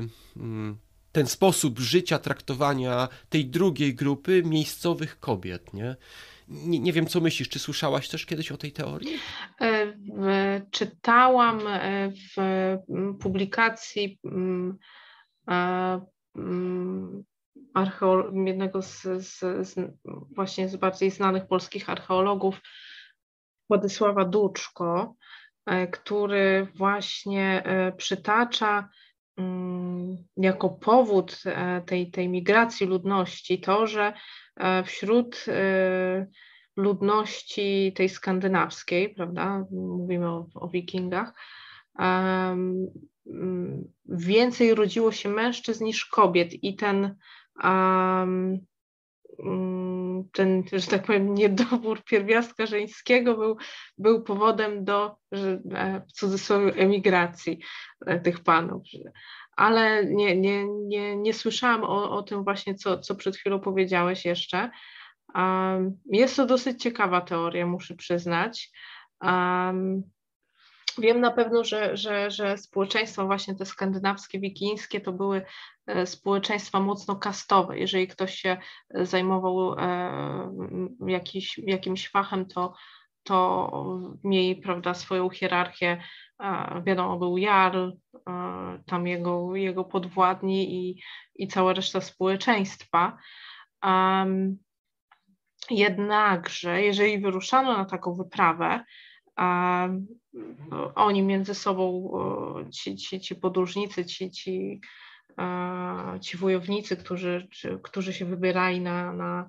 ten sposób życia, traktowania tej drugiej grupy miejscowych kobiet, nie? Nie, nie wiem, co myślisz, czy słyszałaś też kiedyś o tej teorii? Czytałam w publikacji archeolo- jednego z, z, z właśnie z bardziej znanych polskich archeologów, Władysława Duczko, który właśnie przytacza jako powód tej, tej migracji ludności to, że wśród ludności tej skandynawskiej, prawda, mówimy o, o wikingach, więcej rodziło się mężczyzn niż kobiet i ten ten, że tak powiem, niedobór pierwiastka żeńskiego był, był powodem do, że, w cudzysłowie, emigracji tych panów. Ale nie, nie, nie, nie słyszałam o, o tym właśnie, co, co przed chwilą powiedziałeś jeszcze. Um, jest to dosyć ciekawa teoria, muszę przyznać. Um, Wiem na pewno, że, że, że społeczeństwa właśnie te skandynawskie, wikińskie to były społeczeństwa mocno kastowe. Jeżeli ktoś się zajmował jakiś, jakimś fachem, to, to mieli, prawda, swoją hierarchię. Wiadomo, był jarl, tam jego, jego podwładni i, i cała reszta społeczeństwa. Um, jednakże, jeżeli wyruszano na taką wyprawę, oni między sobą, ci, ci, ci podróżnicy, ci, ci, ci wojownicy, którzy, którzy się wybierali na, na,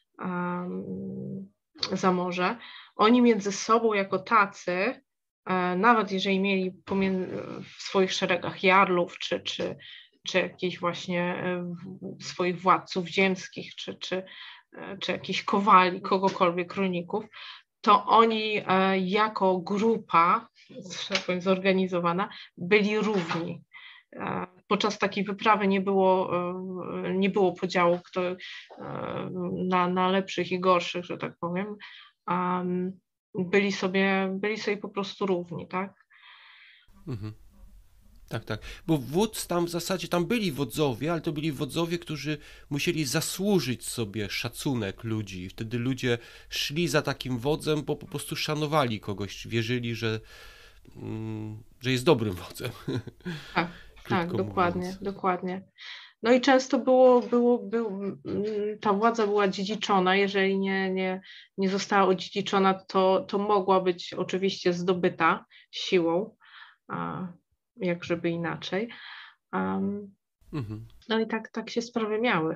za morze, oni między sobą jako tacy, nawet jeżeli mieli w swoich szeregach jarlów, czy, czy, czy jakichś właśnie swoich władców ziemskich, czy, czy, czy jakichś kowali, kogokolwiek, rolników, to oni jako grupa, że tak powiem, zorganizowana, byli równi. Podczas takiej wyprawy nie było, nie było podziału kto, na, na lepszych i gorszych, że tak powiem. Byli sobie, byli sobie po prostu równi, tak? Mhm. Tak, tak. Bo wódz tam w zasadzie, tam byli wodzowie, ale to byli wodzowie, którzy musieli zasłużyć sobie szacunek ludzi. Wtedy ludzie szli za takim wodzem, bo po prostu szanowali kogoś, wierzyli, że, mm, że jest dobrym wodzem. Tak, tak, dokładnie, mówiąc. dokładnie. No i często było, było, było, ta władza była dziedziczona, jeżeli nie, nie, nie została odziedziczona, to, to mogła być oczywiście zdobyta siłą, a jak żeby inaczej. Um, mhm. No i tak, tak się sprawy miały.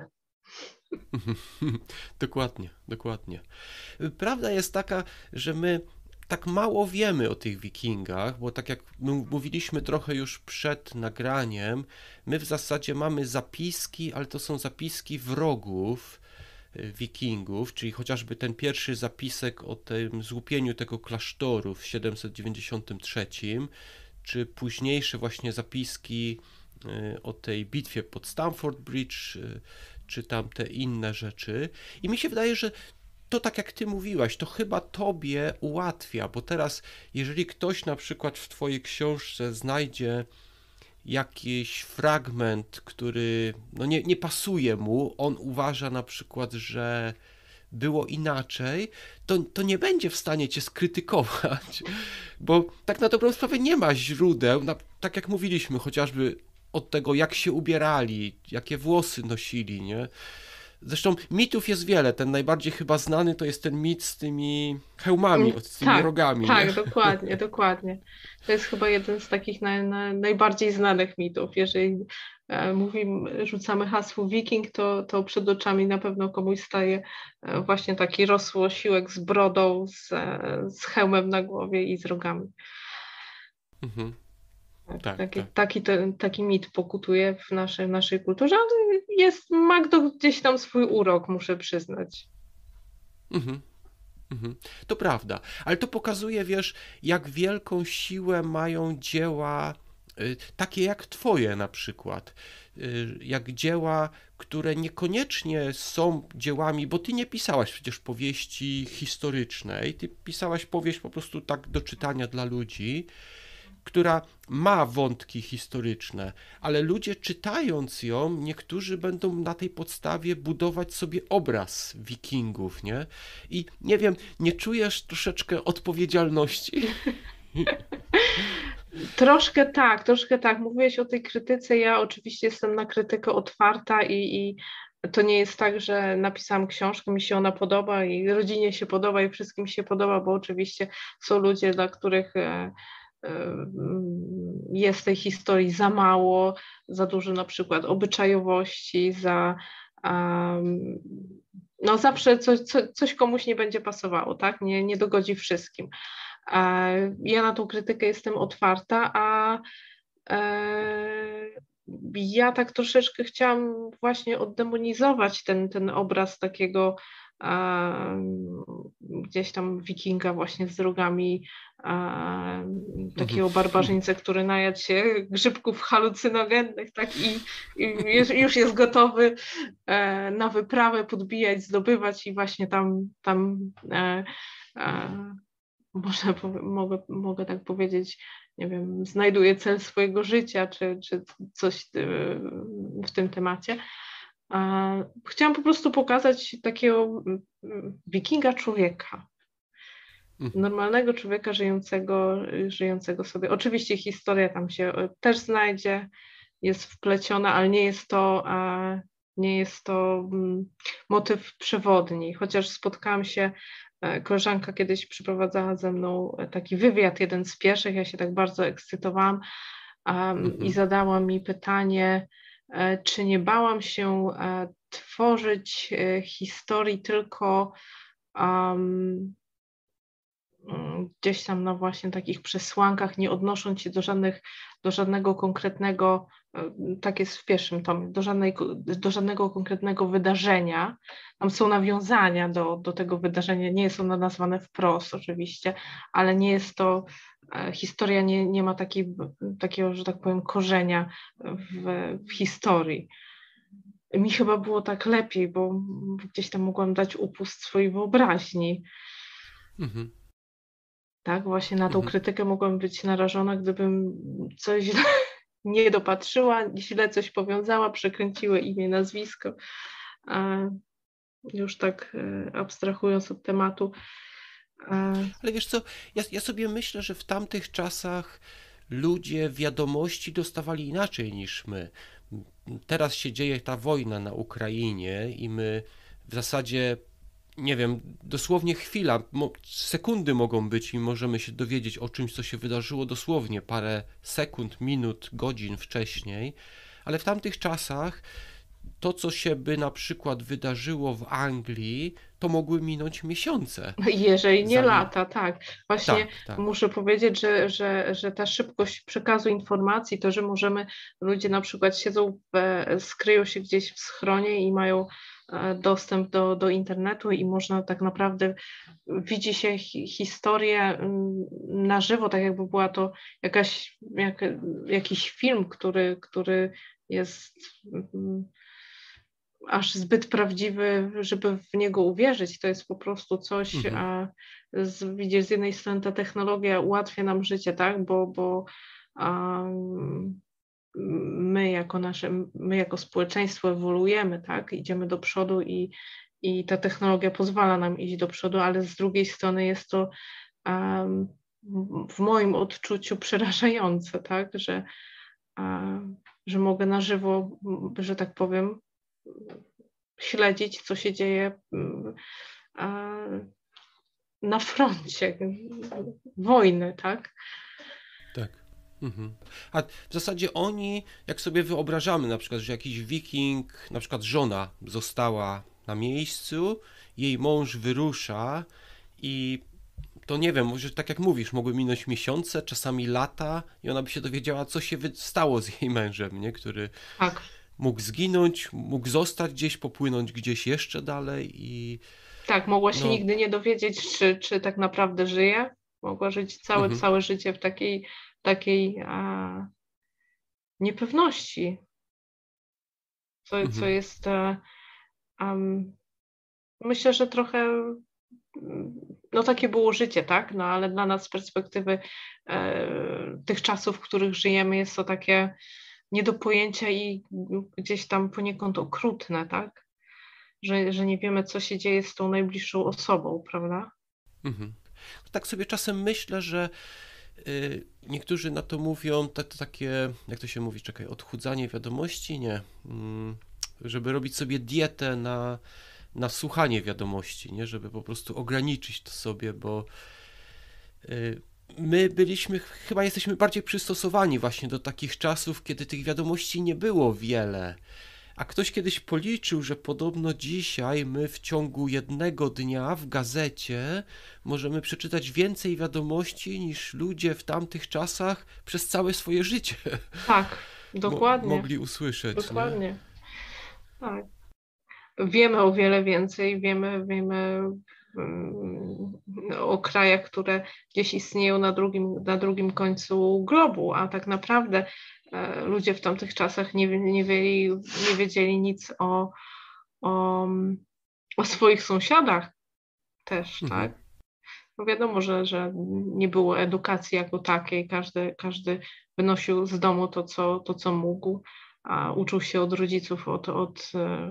Dokładnie, dokładnie. Prawda jest taka, że my tak mało wiemy o tych wikingach, bo tak jak mówiliśmy trochę już przed nagraniem, my w zasadzie mamy zapiski, ale to są zapiski wrogów wikingów, czyli chociażby ten pierwszy zapisek o tym złupieniu tego klasztoru w siedemset dziewięćdziesiątym trzecim, czy późniejsze właśnie zapiski o tej bitwie pod Stamford Bridge, czy tam te inne rzeczy. I mi się wydaje, że to tak jak ty mówiłaś, to chyba tobie ułatwia, bo teraz jeżeli ktoś na przykład w twojej książce znajdzie jakiś fragment, który no nie, nie pasuje mu, on uważa na przykład, że było inaczej, to, to nie będzie w stanie cię skrytykować, bo tak na dobrą sprawę nie ma źródeł, na, tak jak mówiliśmy, chociażby od tego, jak się ubierali, jakie włosy nosili, nie? Zresztą mitów jest wiele, ten najbardziej chyba znany to jest ten mit z tymi hełmami, z tymi tak, rogami. Tak, nie? dokładnie, dokładnie. To jest chyba jeden z takich naj, naj, najbardziej znanych mitów. Jeżeli e, mówimy, rzucamy hasło wiking, to, to przed oczami na pewno komuś staje e, właśnie taki rosłosiłek z brodą, z, e, z hełmem na głowie i z rogami. Mhm. Tak, tak, taki, tak. Taki, te, taki mit pokutuje w naszej, naszej kulturze, ale jest, ma to gdzieś tam swój urok, muszę przyznać. Mhm. Mhm. To prawda, ale to pokazuje, wiesz, jak wielką siłę mają dzieła y, takie jak twoje na przykład, y, jak dzieła, które niekoniecznie są dziełami, bo ty nie pisałaś przecież powieści historycznej, ty pisałaś powieść po prostu tak do czytania dla ludzi, która ma wątki historyczne, ale ludzie czytając ją, niektórzy będą na tej podstawie budować sobie obraz wikingów, nie? I nie wiem, nie czujesz troszeczkę odpowiedzialności? Troszkę tak, troszkę tak. Mówiłeś o tej krytyce, ja oczywiście jestem na krytykę otwarta i, i to nie jest tak, że napisałam książkę, mi się ona podoba i rodzinie się podoba i wszystkim się podoba, bo oczywiście są ludzie, dla których jest tej historii za mało, za dużo na przykład obyczajowości, za um, no zawsze coś, co, coś komuś nie będzie pasowało, tak? Nie, nie dogodzi wszystkim. Ja na tą krytykę jestem otwarta, a ja tak troszeczkę chciałam właśnie oddemonizować ten, ten obraz takiego gdzieś tam wikinga właśnie z rogami, takiego barbarzyńcę, który najadł się grzybków halucynogennych, tak, i, i już jest gotowy na wyprawę podbijać, zdobywać i właśnie tam, tam e, e, można, mogę, mogę tak powiedzieć, nie wiem, znajduje cel swojego życia, czy, czy coś w tym temacie. Chciałam po prostu pokazać takiego wikinga człowieka, normalnego człowieka żyjącego, żyjącego sobie. Oczywiście historia tam się też znajdzie, jest wpleciona, ale nie jest to, nie jest to motyw przewodni, chociaż spotkałam się koleżanka kiedyś przeprowadzała ze mną taki wywiad, jeden z pierwszych, ja się tak bardzo ekscytowałam um, i Mhm. zadała mi pytanie, czy nie bałam się tworzyć historii tylko um, gdzieś tam na właśnie takich przesłankach, nie odnosząc się do żadnych, do żadnego konkretnego, tak jest w pierwszym tomie, do, żadnej, do żadnego konkretnego wydarzenia. Tam są nawiązania do, do tego wydarzenia, nie jest ono nazwane wprost oczywiście, ale nie jest to, historia nie, nie ma takiej, takiego, że tak powiem, korzenia w, w historii. Mi chyba było tak lepiej, bo gdzieś tam mogłam dać upust swojej wyobraźni. Mhm. Tak, właśnie na tą Mhm. krytykę mogłam być narażona, gdybym coś źle nie dopatrzyła, źle coś powiązała, przekręciły imię, nazwisko. Już tak abstrahując od tematu. Ale wiesz co, ja, ja sobie myślę, że w tamtych czasach ludzie wiadomości dostawali inaczej niż my. Teraz się dzieje ta wojna na Ukrainie i my w zasadzie, nie wiem, dosłownie chwila, sekundy mogą być i możemy się dowiedzieć o czymś, co się wydarzyło dosłownie parę sekund, minut, godzin wcześniej, ale w tamtych czasach to, co się by na przykład wydarzyło w Anglii, to mogły minąć miesiące. Jeżeli nie Zanim... lata, tak. Właśnie tak, tak. muszę powiedzieć, że, że, że ta szybkość przekazu informacji, to, że możemy, ludzie na przykład siedzą, w, skryją się gdzieś w schronie i mają dostęp do, do internetu i można tak naprawdę, widzi się hi, historię na żywo, tak jakby była to jakaś, jak, jakiś film, który, który jest aż zbyt prawdziwy, żeby w niego uwierzyć. To jest po prostu coś, mhm. a z, widzisz, z jednej strony ta technologia ułatwia nam życie, tak, bo, bo um, my jako nasze, my jako społeczeństwo ewoluujemy, tak, idziemy do przodu i, i ta technologia pozwala nam iść do przodu, ale z drugiej strony jest to um, w moim odczuciu przerażające, tak, że, um, że mogę na żywo, że tak powiem, śledzić, co się dzieje na froncie wojny, tak? Tak. Mhm. A w zasadzie oni, jak sobie wyobrażamy na przykład, że jakiś wiking, na przykład żona została na miejscu, jej mąż wyrusza i to nie wiem, może tak jak mówisz, mogły minąć miesiące, czasami lata i ona by się dowiedziała, co się stało z jej mężem, nie? Który tak. mógł zginąć, mógł zostać gdzieś, popłynąć gdzieś jeszcze dalej i... Tak, mogła się no... nigdy nie dowiedzieć, czy, czy tak naprawdę żyje. Mogła żyć całe, mhm. całe życie w takiej, takiej a, niepewności, co, mhm. co jest... Um, myślę, że trochę... No takie było życie, tak? No ale dla nas z perspektywy e, tych czasów, w których żyjemy, jest to takie nie do pojęcia i gdzieś tam poniekąd okrutne, tak? Że, że nie wiemy, co się dzieje z tą najbliższą osobą, prawda? Mhm. Tak sobie czasem myślę, że y, niektórzy na to mówią, tak, to takie, jak to się mówi, czekaj, odchudzanie wiadomości, nie, mm, żeby robić sobie dietę na, na słuchanie wiadomości, nie, żeby po prostu ograniczyć to sobie, bo y, my byliśmy, chyba jesteśmy bardziej przystosowani właśnie do takich czasów, kiedy tych wiadomości nie było wiele. A ktoś kiedyś policzył, że podobno dzisiaj my w ciągu jednego dnia w gazecie możemy przeczytać więcej wiadomości niż ludzie w tamtych czasach przez całe swoje życie. Tak, dokładnie. Mo- mogli usłyszeć. Dokładnie. Nie? Tak. Wiemy o wiele więcej, wiemy, wiemy um, o krajach, które gdzieś istnieją na drugim, na drugim końcu globu, a tak naprawdę e, ludzie w tamtych czasach nie, nie, wiedzieli, nie wiedzieli nic o, o, o swoich sąsiadach też, mhm. tak? No wiadomo, że, że nie było edukacji jako takiej, każdy, każdy wynosił z domu to, co, to, co mógł, a uczył się od rodziców, od, od,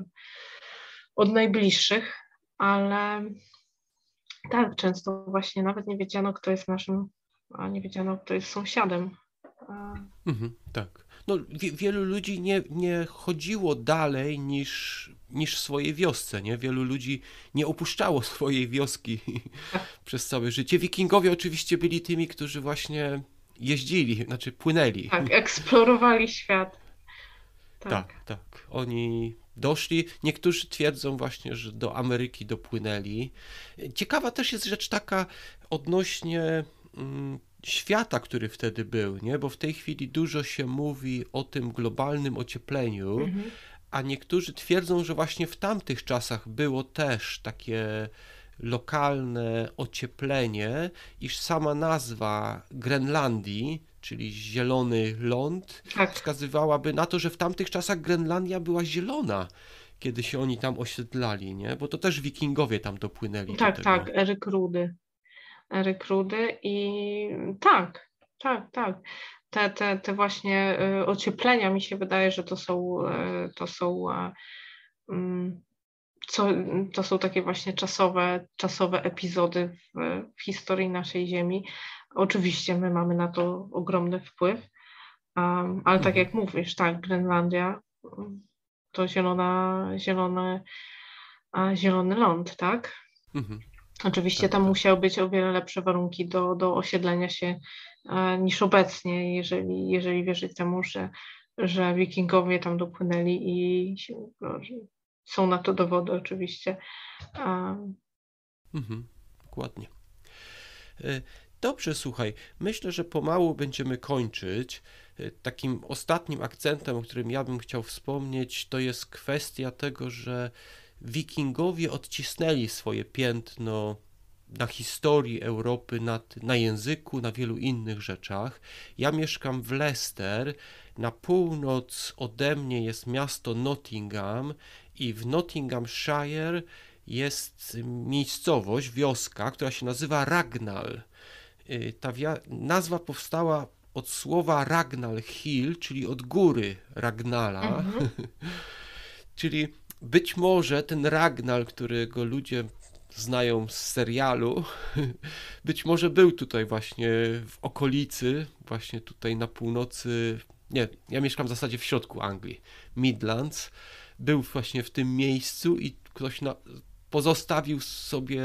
od najbliższych, ale tak, często właśnie nawet nie wiedziano, kto jest naszym, a nie wiedziano, kto jest sąsiadem. Mhm, tak. No, wie, wielu ludzi nie, nie chodziło dalej niż niż w swojej wiosce, nie? Wielu ludzi nie opuszczało swojej wioski przez całe życie. Wikingowie oczywiście byli tymi, którzy właśnie jeździli, znaczy płynęli. Tak, eksplorowali świat. Tak. Tak, tak. Oni doszli, niektórzy twierdzą właśnie, że do Ameryki dopłynęli. Ciekawa też jest rzecz taka odnośnie mm, świata, który wtedy był, nie? Bo w tej chwili dużo się mówi o tym globalnym ociepleniu, Mhm. a niektórzy twierdzą, że właśnie w tamtych czasach było też takie lokalne ocieplenie, iż sama nazwa Grenlandii, czyli zielony ląd, Tak, wskazywałaby na to, że w tamtych czasach Grenlandia była zielona, kiedy się oni tam osiedlali, nie? Bo to też wikingowie tam dopłynęli tak, do tak, tego. Eryk Rudy. Eryk Rudy i tak, tak, tak. Te, te, te właśnie y, ocieplenia mi się wydaje, że to są, y, to są, y, mm, co, to są takie właśnie czasowe, czasowe epizody w, w historii naszej Ziemi. Oczywiście my mamy na to ogromny wpływ, um, ale tak Mhm. jak mówisz, tak, Grenlandia um, to zielona, zielony, a, zielony ląd, tak? Mhm. Oczywiście Tak, tam tak. musiały być o wiele lepsze warunki do, do osiedlenia się e, niż obecnie, jeżeli, jeżeli wierzyć temu, że, że wikingowie tam dopłynęli i się, no, że są na to dowody oczywiście. A, Mhm. Dokładnie. E, Dobrze, słuchaj, myślę, że pomału będziemy kończyć. E, Takim ostatnim akcentem, o którym ja bym chciał wspomnieć, to jest kwestia tego, że wikingowie odcisnęli swoje piętno na historii Europy, na, na języku, na wielu innych rzeczach. Ja mieszkam w Leicester, na północ ode mnie jest miasto Nottingham i w Nottinghamshire jest miejscowość, wioska, która się nazywa Ragnall. Y, Ta wia- nazwa powstała od słowa Ragnall Hill, czyli od góry Ragnala. mhm. Czyli być może ten Ragnar, którego ludzie znają z serialu, być może był tutaj właśnie w okolicy, właśnie tutaj na północy. Nie, ja mieszkam w zasadzie w środku Anglii, Midlands. Był właśnie w tym miejscu i ktoś na, pozostawił sobie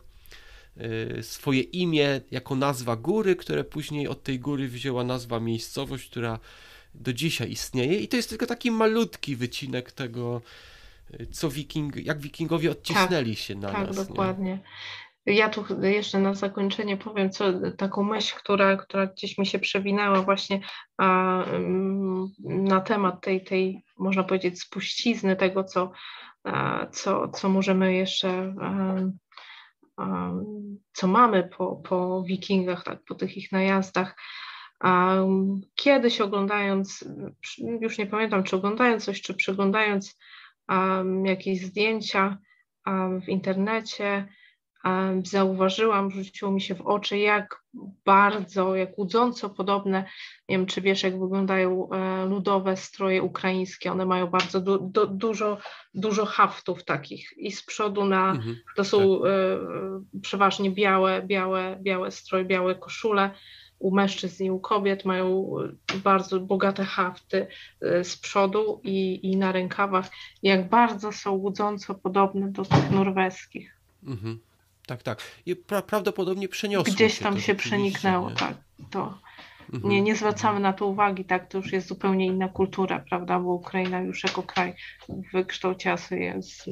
y, swoje imię jako nazwa góry, które później od tej góry wzięła nazwa miejscowość, która do dzisiaj istnieje. I to jest tylko taki malutki wycinek tego, co wiking, jak wikingowie odcisnęli się na Tak, nas. dokładnie. Ja tu jeszcze na zakończenie powiem co, taką myśl, która, która gdzieś mi się przewinęła właśnie a, mm, na temat tej, tej, można powiedzieć, spuścizny tego, co, a, co, co możemy jeszcze, a, a, co mamy po, po wikingach, tak, po tych ich najazdach. A, kiedyś oglądając, już nie pamiętam, czy oglądając coś, czy przeglądając a, jakieś zdjęcia a, w internecie, zauważyłam, rzuciło mi się w oczy, jak bardzo, jak łudząco podobne, nie wiem, czy wiesz, jak wyglądają ludowe stroje ukraińskie. One mają bardzo du, du, dużo, dużo haftów takich i z przodu na, Mhm, to są tak. e, przeważnie białe, białe, białe stroje, białe koszule. U mężczyzn i u kobiet mają bardzo bogate hafty z przodu i, i na rękawach. Jak bardzo są łudząco podobne do tych norweskich. Mhm. Tak, tak. I pra prawdopodobnie przeniosło Gdzieś się tam to się rzeczywiście, przeniknęło, nie? tak. To Mhm, nie, nie zwracamy mhm, na to uwagi, tak, to już jest zupełnie inna kultura, prawda, bo Ukraina już jako kraj wykształciła sobie z,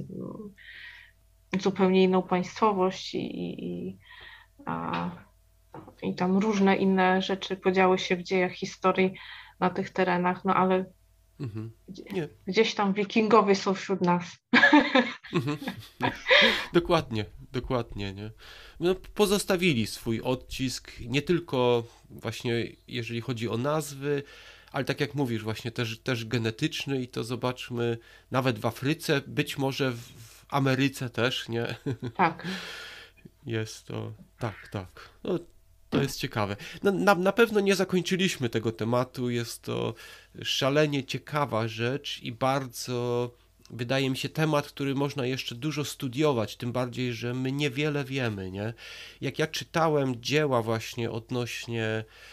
zupełnie inną państwowość i, i, a, i tam różne inne rzeczy podziały się w dziejach historii na tych terenach, no ale mhm. gdzie, Nie. gdzieś tam wikingowie są wśród nas. Mhm. Dokładnie, dokładnie, nie? No, pozostawili swój odcisk, nie tylko właśnie jeżeli chodzi o nazwy, ale tak jak mówisz, właśnie też, też genetyczny i to zobaczmy nawet w Afryce, być może w, w Ameryce też, nie? Tak. Jest to, tak, tak. No, to jest ciekawe. No, na, na pewno nie zakończyliśmy tego tematu, jest to szalenie ciekawa rzecz i bardzo, wydaje mi się, temat, który można jeszcze dużo studiować, tym bardziej, że my niewiele wiemy, nie? Jak ja czytałem dzieła właśnie odnośnie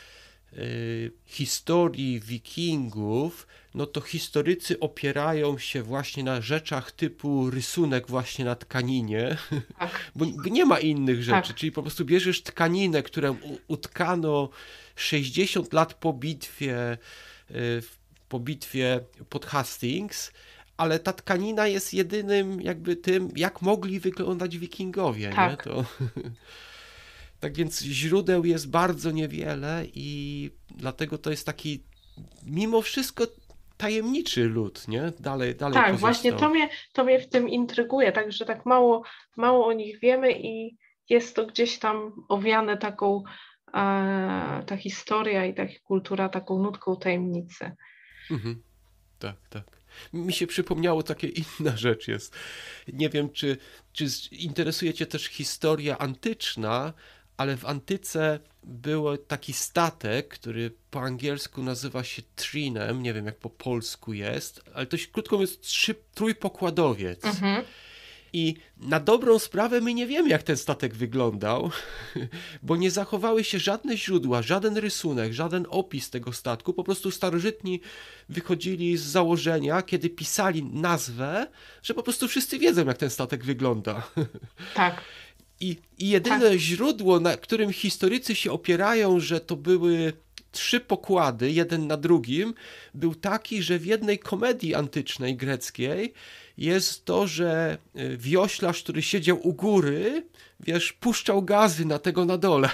y, historii wikingów, no to historycy opierają się właśnie na rzeczach typu rysunek właśnie na tkaninie, Tak, bo, bo nie ma innych rzeczy, tak, czyli po prostu bierzesz tkaninę, którą u- utkano sześćdziesiąt lat po bitwie, y, po bitwie pod Hastings, ale ta tkanina jest jedynym jakby tym, jak mogli wyglądać wikingowie, nie? tak. To... Tak więc źródeł jest bardzo niewiele i dlatego to jest taki mimo wszystko tajemniczy lud, nie? Dalej, dalej Tak, właśnie pozostał. to mnie, to mnie w tym intryguje, także tak mało, mało o nich wiemy i jest to gdzieś tam owiane taką, e, ta historia i ta kultura taką nutką tajemnicy. Mhm. Tak, tak. Mi się przypomniało, takie inna rzecz jest. Nie wiem, czy, czy z- interesuje cię też historia antyczna, ale w antyce był taki statek, który po angielsku nazywa się trinem, nie wiem jak po polsku jest, ale to się krótko mówiąc trzy, trójpokładowiec. Mhm. I na dobrą sprawę my nie wiemy, jak ten statek wyglądał, bo nie zachowały się żadne źródła, żaden rysunek, żaden opis tego statku. Po prostu starożytni wychodzili z założenia, kiedy pisali nazwę, że po prostu wszyscy wiedzą, jak ten statek wygląda. Tak, I, i jedyne tak. źródło, na którym historycy się opierają, że to były trzy pokłady, jeden na drugim, był taki, że w jednej komedii antycznej greckiej jest to, że y, wioślarz, który siedział u góry, wiesz, puszczał gazy na tego na dole.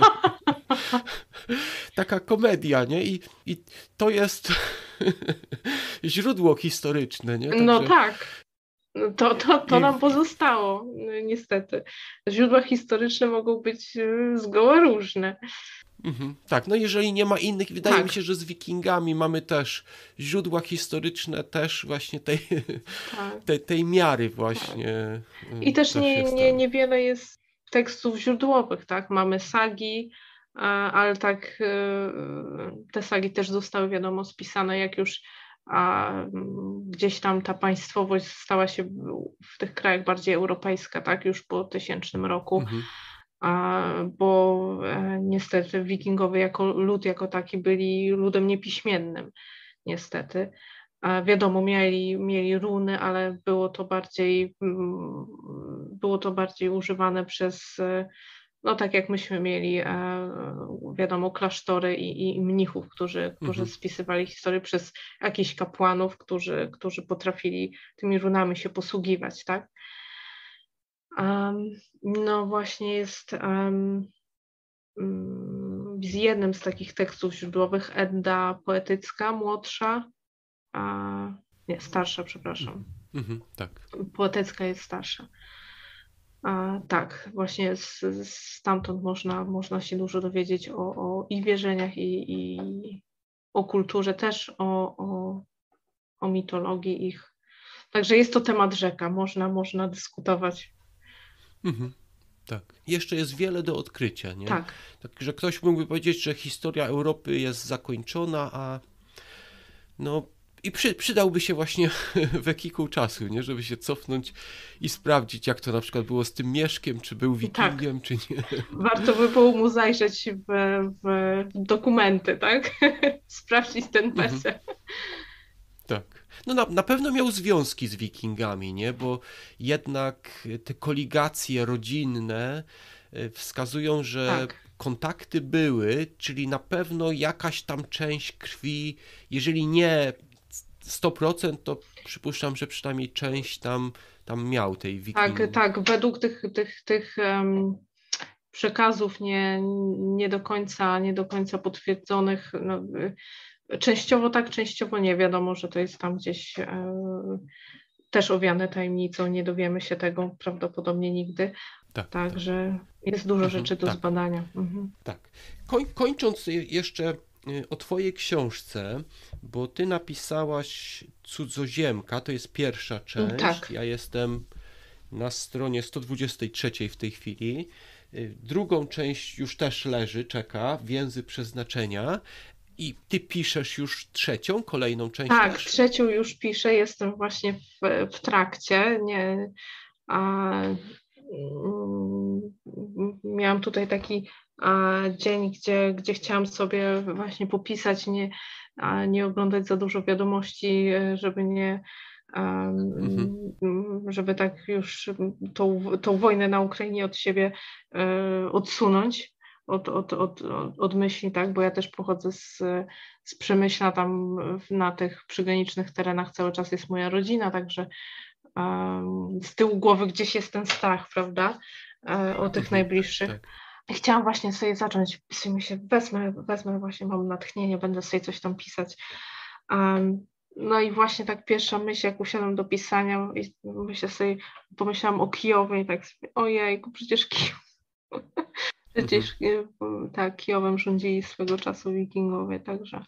Taka komedia, nie? I, i to jest źródło historyczne, nie? No Także tak, to, to, to i, nam pozostało, no, niestety. Źródła historyczne mogą być y, zgoła różne. Mhm, tak, no jeżeli nie ma innych, wydaje mi Tak, się, że z Wikingami mamy też źródła historyczne, też właśnie tej, tak. tej, tej miary Tak. właśnie I y, też też nie, jest nie, tam. niewiele jest tekstów źródłowych, tak? Mamy sagi, a- ale tak y, te sagi też zostały, wiadomo, spisane, jak już a, mm, gdzieś tam ta państwowość stała się w tych krajach bardziej europejska, tak? Już po tysięcznym roku, Mhm, a, bo e, niestety wikingowie jako lud, jako taki byli ludem niepiśmiennym, niestety. A wiadomo, mieli, mieli runy, ale było to bardziej, mm, było to bardziej używane przez, e, no tak jak myśmy mieli, e, wiadomo, klasztory i, i mnichów, którzy, którzy mhm, spisywali historię przez jakichś kapłanów, którzy, którzy potrafili tymi runami się posługiwać, tak? Em, no właśnie jest em, mm, z jednym z takich tekstów źródłowych Edda poetycka, młodsza, a nie, starsza, przepraszam. mhm, tak. Poetycka jest starsza. A, tak, właśnie z, z, stamtąd można, można się dużo dowiedzieć o, o ich wierzeniach i, i o kulturze, też o, o, o mitologii ich. Także jest to temat rzeka, można, można dyskutować. Mhm, tak. Jeszcze jest wiele do odkrycia, nie? Tak, Także ktoś mógłby powiedzieć, że historia Europy jest zakończona, a no i przy, przydałby się właśnie wehikuł czasu, nie? Żeby się cofnąć i sprawdzić, jak to na przykład było z tym Mieszkiem, czy był tak. wikingiem, czy nie. Warto by było mu zajrzeć w, w dokumenty, tak? Sprawdzić ten Mhm. PESEL. Tak. No na, na pewno miał związki z Wikingami, nie? Bo jednak te koligacje rodzinne e, wskazują, że Tak. kontakty były, czyli na pewno jakaś tam część krwi, jeżeli nie sto procent, to przypuszczam, że przynajmniej część tam, tam miał tej Tak, Wiking. tak, według tych, tych, tych em, przekazów nie, nie do końca, nie do końca potwierdzonych, no, y, częściowo tak, częściowo nie. Wiadomo, że to jest tam gdzieś e, też owiane tajemnicą, nie dowiemy się tego prawdopodobnie nigdy. Tak, tak. Także jest dużo Mhm, rzeczy do tak. zbadania. Mhm. Tak. Koń, kończąc je- jeszcze y, o twojej książce, bo ty napisałaś Cudzoziemka, to jest pierwsza część. Tak. Ja jestem na stronie sto dwudziestej trzeciej w tej chwili. Y, Drugą część już też leży, czeka, Więzy przeznaczenia. I ty piszesz już trzecią, kolejną część Tak, też? trzecią już piszę, jestem właśnie w, w trakcie. Nie, a miałam tutaj taki a, dzień, gdzie, gdzie chciałam sobie właśnie popisać, nie, a nie oglądać za dużo wiadomości, żeby nie um, mhm. żeby tak już tą, tą wojnę na Ukrainie od siebie e, odsunąć. Od, od, od, od myśli, tak, bo ja też pochodzę z, z Przemyśla, tam na tych przygranicznych terenach cały czas jest moja rodzina, także um, z tyłu głowy gdzieś jest ten strach, prawda, e, o tych mhm, najbliższych. Tak. Chciałam właśnie sobie zacząć, sobie się wezmę, wezmę właśnie, mam natchnienie, będę sobie coś tam pisać. Um, no i właśnie tak pierwsza myśl, jak usiadłam do pisania, i myślę sobie, pomyślałam o Kijowie i tak sobie, ojejku, przecież Kijów. Przecież mhm. tak, Kijowem rządzili swego czasu wikingowie, także...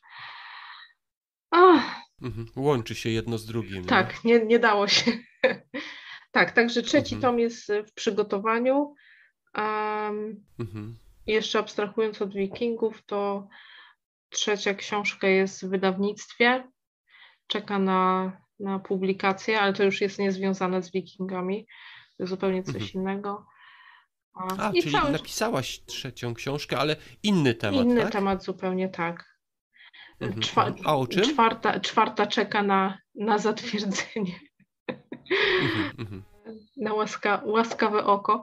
Mhm. Łączy się jedno z drugim. Tak, nie, nie dało się. Tak, także trzeci mhm. tom jest w przygotowaniu. Um, mhm. Jeszcze abstrahując od wikingów, to trzecia książka jest w wydawnictwie. Czeka na, na publikację, ale to już jest niezwiązane z wikingami. To zupełnie coś mhm. innego. A, I czyli cały... napisałaś trzecią książkę, ale inny temat, Inny tak? temat zupełnie, tak. Mhm. Czwa... A o czym? Czwarta, czwarta czeka na, na zatwierdzenie. Mhm, mhm. Na łaska, łaskawe oko.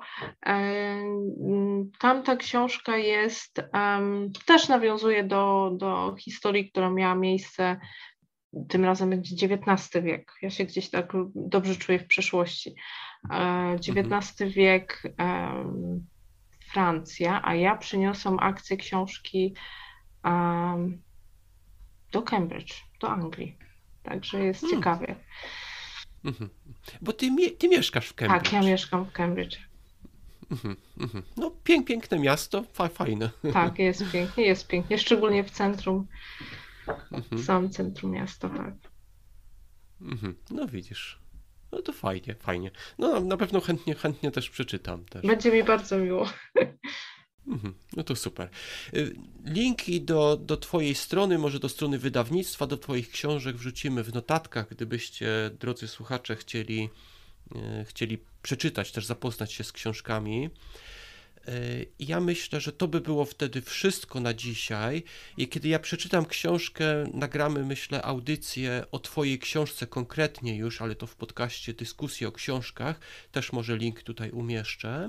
Tamta książka jest, um, też nawiązuje do, do historii, która miała miejsce, tym razem będzie dziewiętnasty wiek. Ja się gdzieś tak dobrze czuję w przeszłości. dziewiętnasty mhm. wiek, um, Francja, a ja przyniosłam akcję książki um, do Cambridge, do Anglii. Także jest hmm. ciekawie. Mhm. Bo ty, ty mieszkasz w Cambridge. Tak, ja mieszkam w Cambridge. Mhm, mhm. No pięk, piękne miasto, fajne. Tak, jest pięknie, jest pięknie, szczególnie w centrum, mhm. w samym centrum miasta, tak. Mhm. No widzisz, no to fajnie, fajnie. No na pewno chętnie, chętnie też przeczytam. Też. Będzie mi bardzo miło. Mhm. No to super. Linki do, do twojej strony, może do strony wydawnictwa, do twoich książek wrzucimy w notatkach, gdybyście, drodzy słuchacze, chcieli, e, chcieli przeczytać, też zapoznać się z książkami. E, ja myślę, że to by było wtedy wszystko na dzisiaj. I kiedy ja przeczytam książkę, nagramy, myślę, audycję o twojej książce konkretnie już, ale to w podcaście dyskusji o książkach. Też może link tutaj umieszczę.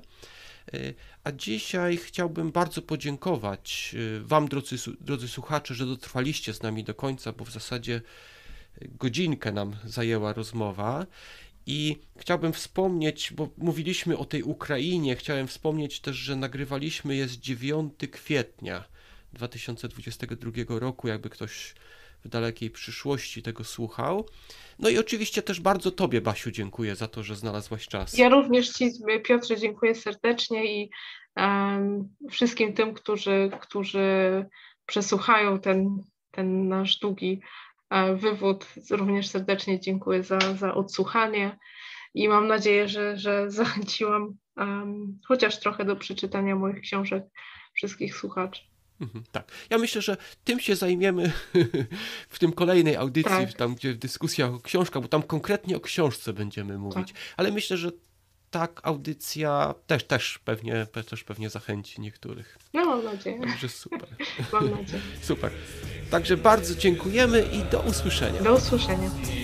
A dzisiaj chciałbym bardzo podziękować wam, drodzy, drodzy słuchacze, że dotrwaliście z nami do końca, bo w zasadzie godzinkę nam zajęła rozmowa. I chciałbym wspomnieć, bo mówiliśmy o tej Ukrainie, chciałem wspomnieć też, że nagrywaliśmy jest dziewiątego kwietnia dwa tysiące dwudziestego drugiego roku, jakby ktoś w dalekiej przyszłości tego słuchał. No i oczywiście też bardzo tobie, Basiu, dziękuję za to, że znalazłaś czas. Ja również ci, Piotrze, dziękuję serdecznie i um, wszystkim tym, którzy, którzy przesłuchają ten, ten nasz długi uh, wywód. Również serdecznie dziękuję za, za odsłuchanie i mam nadzieję, że, że zachęciłam um, chociaż trochę do przeczytania moich książek wszystkich słuchaczy. Mhm, tak. Ja myślę, że tym się zajmiemy w tym kolejnej audycji, tak. tam gdzie dyskusja o książkach, bo tam konkretnie o książce będziemy mówić. Tak. Ale myślę, że tak audycja też, też, pewnie, też pewnie zachęci niektórych. No, mam nadzieję. Także super. Mam nadzieję. Super. Także bardzo dziękujemy i do usłyszenia. Do usłyszenia.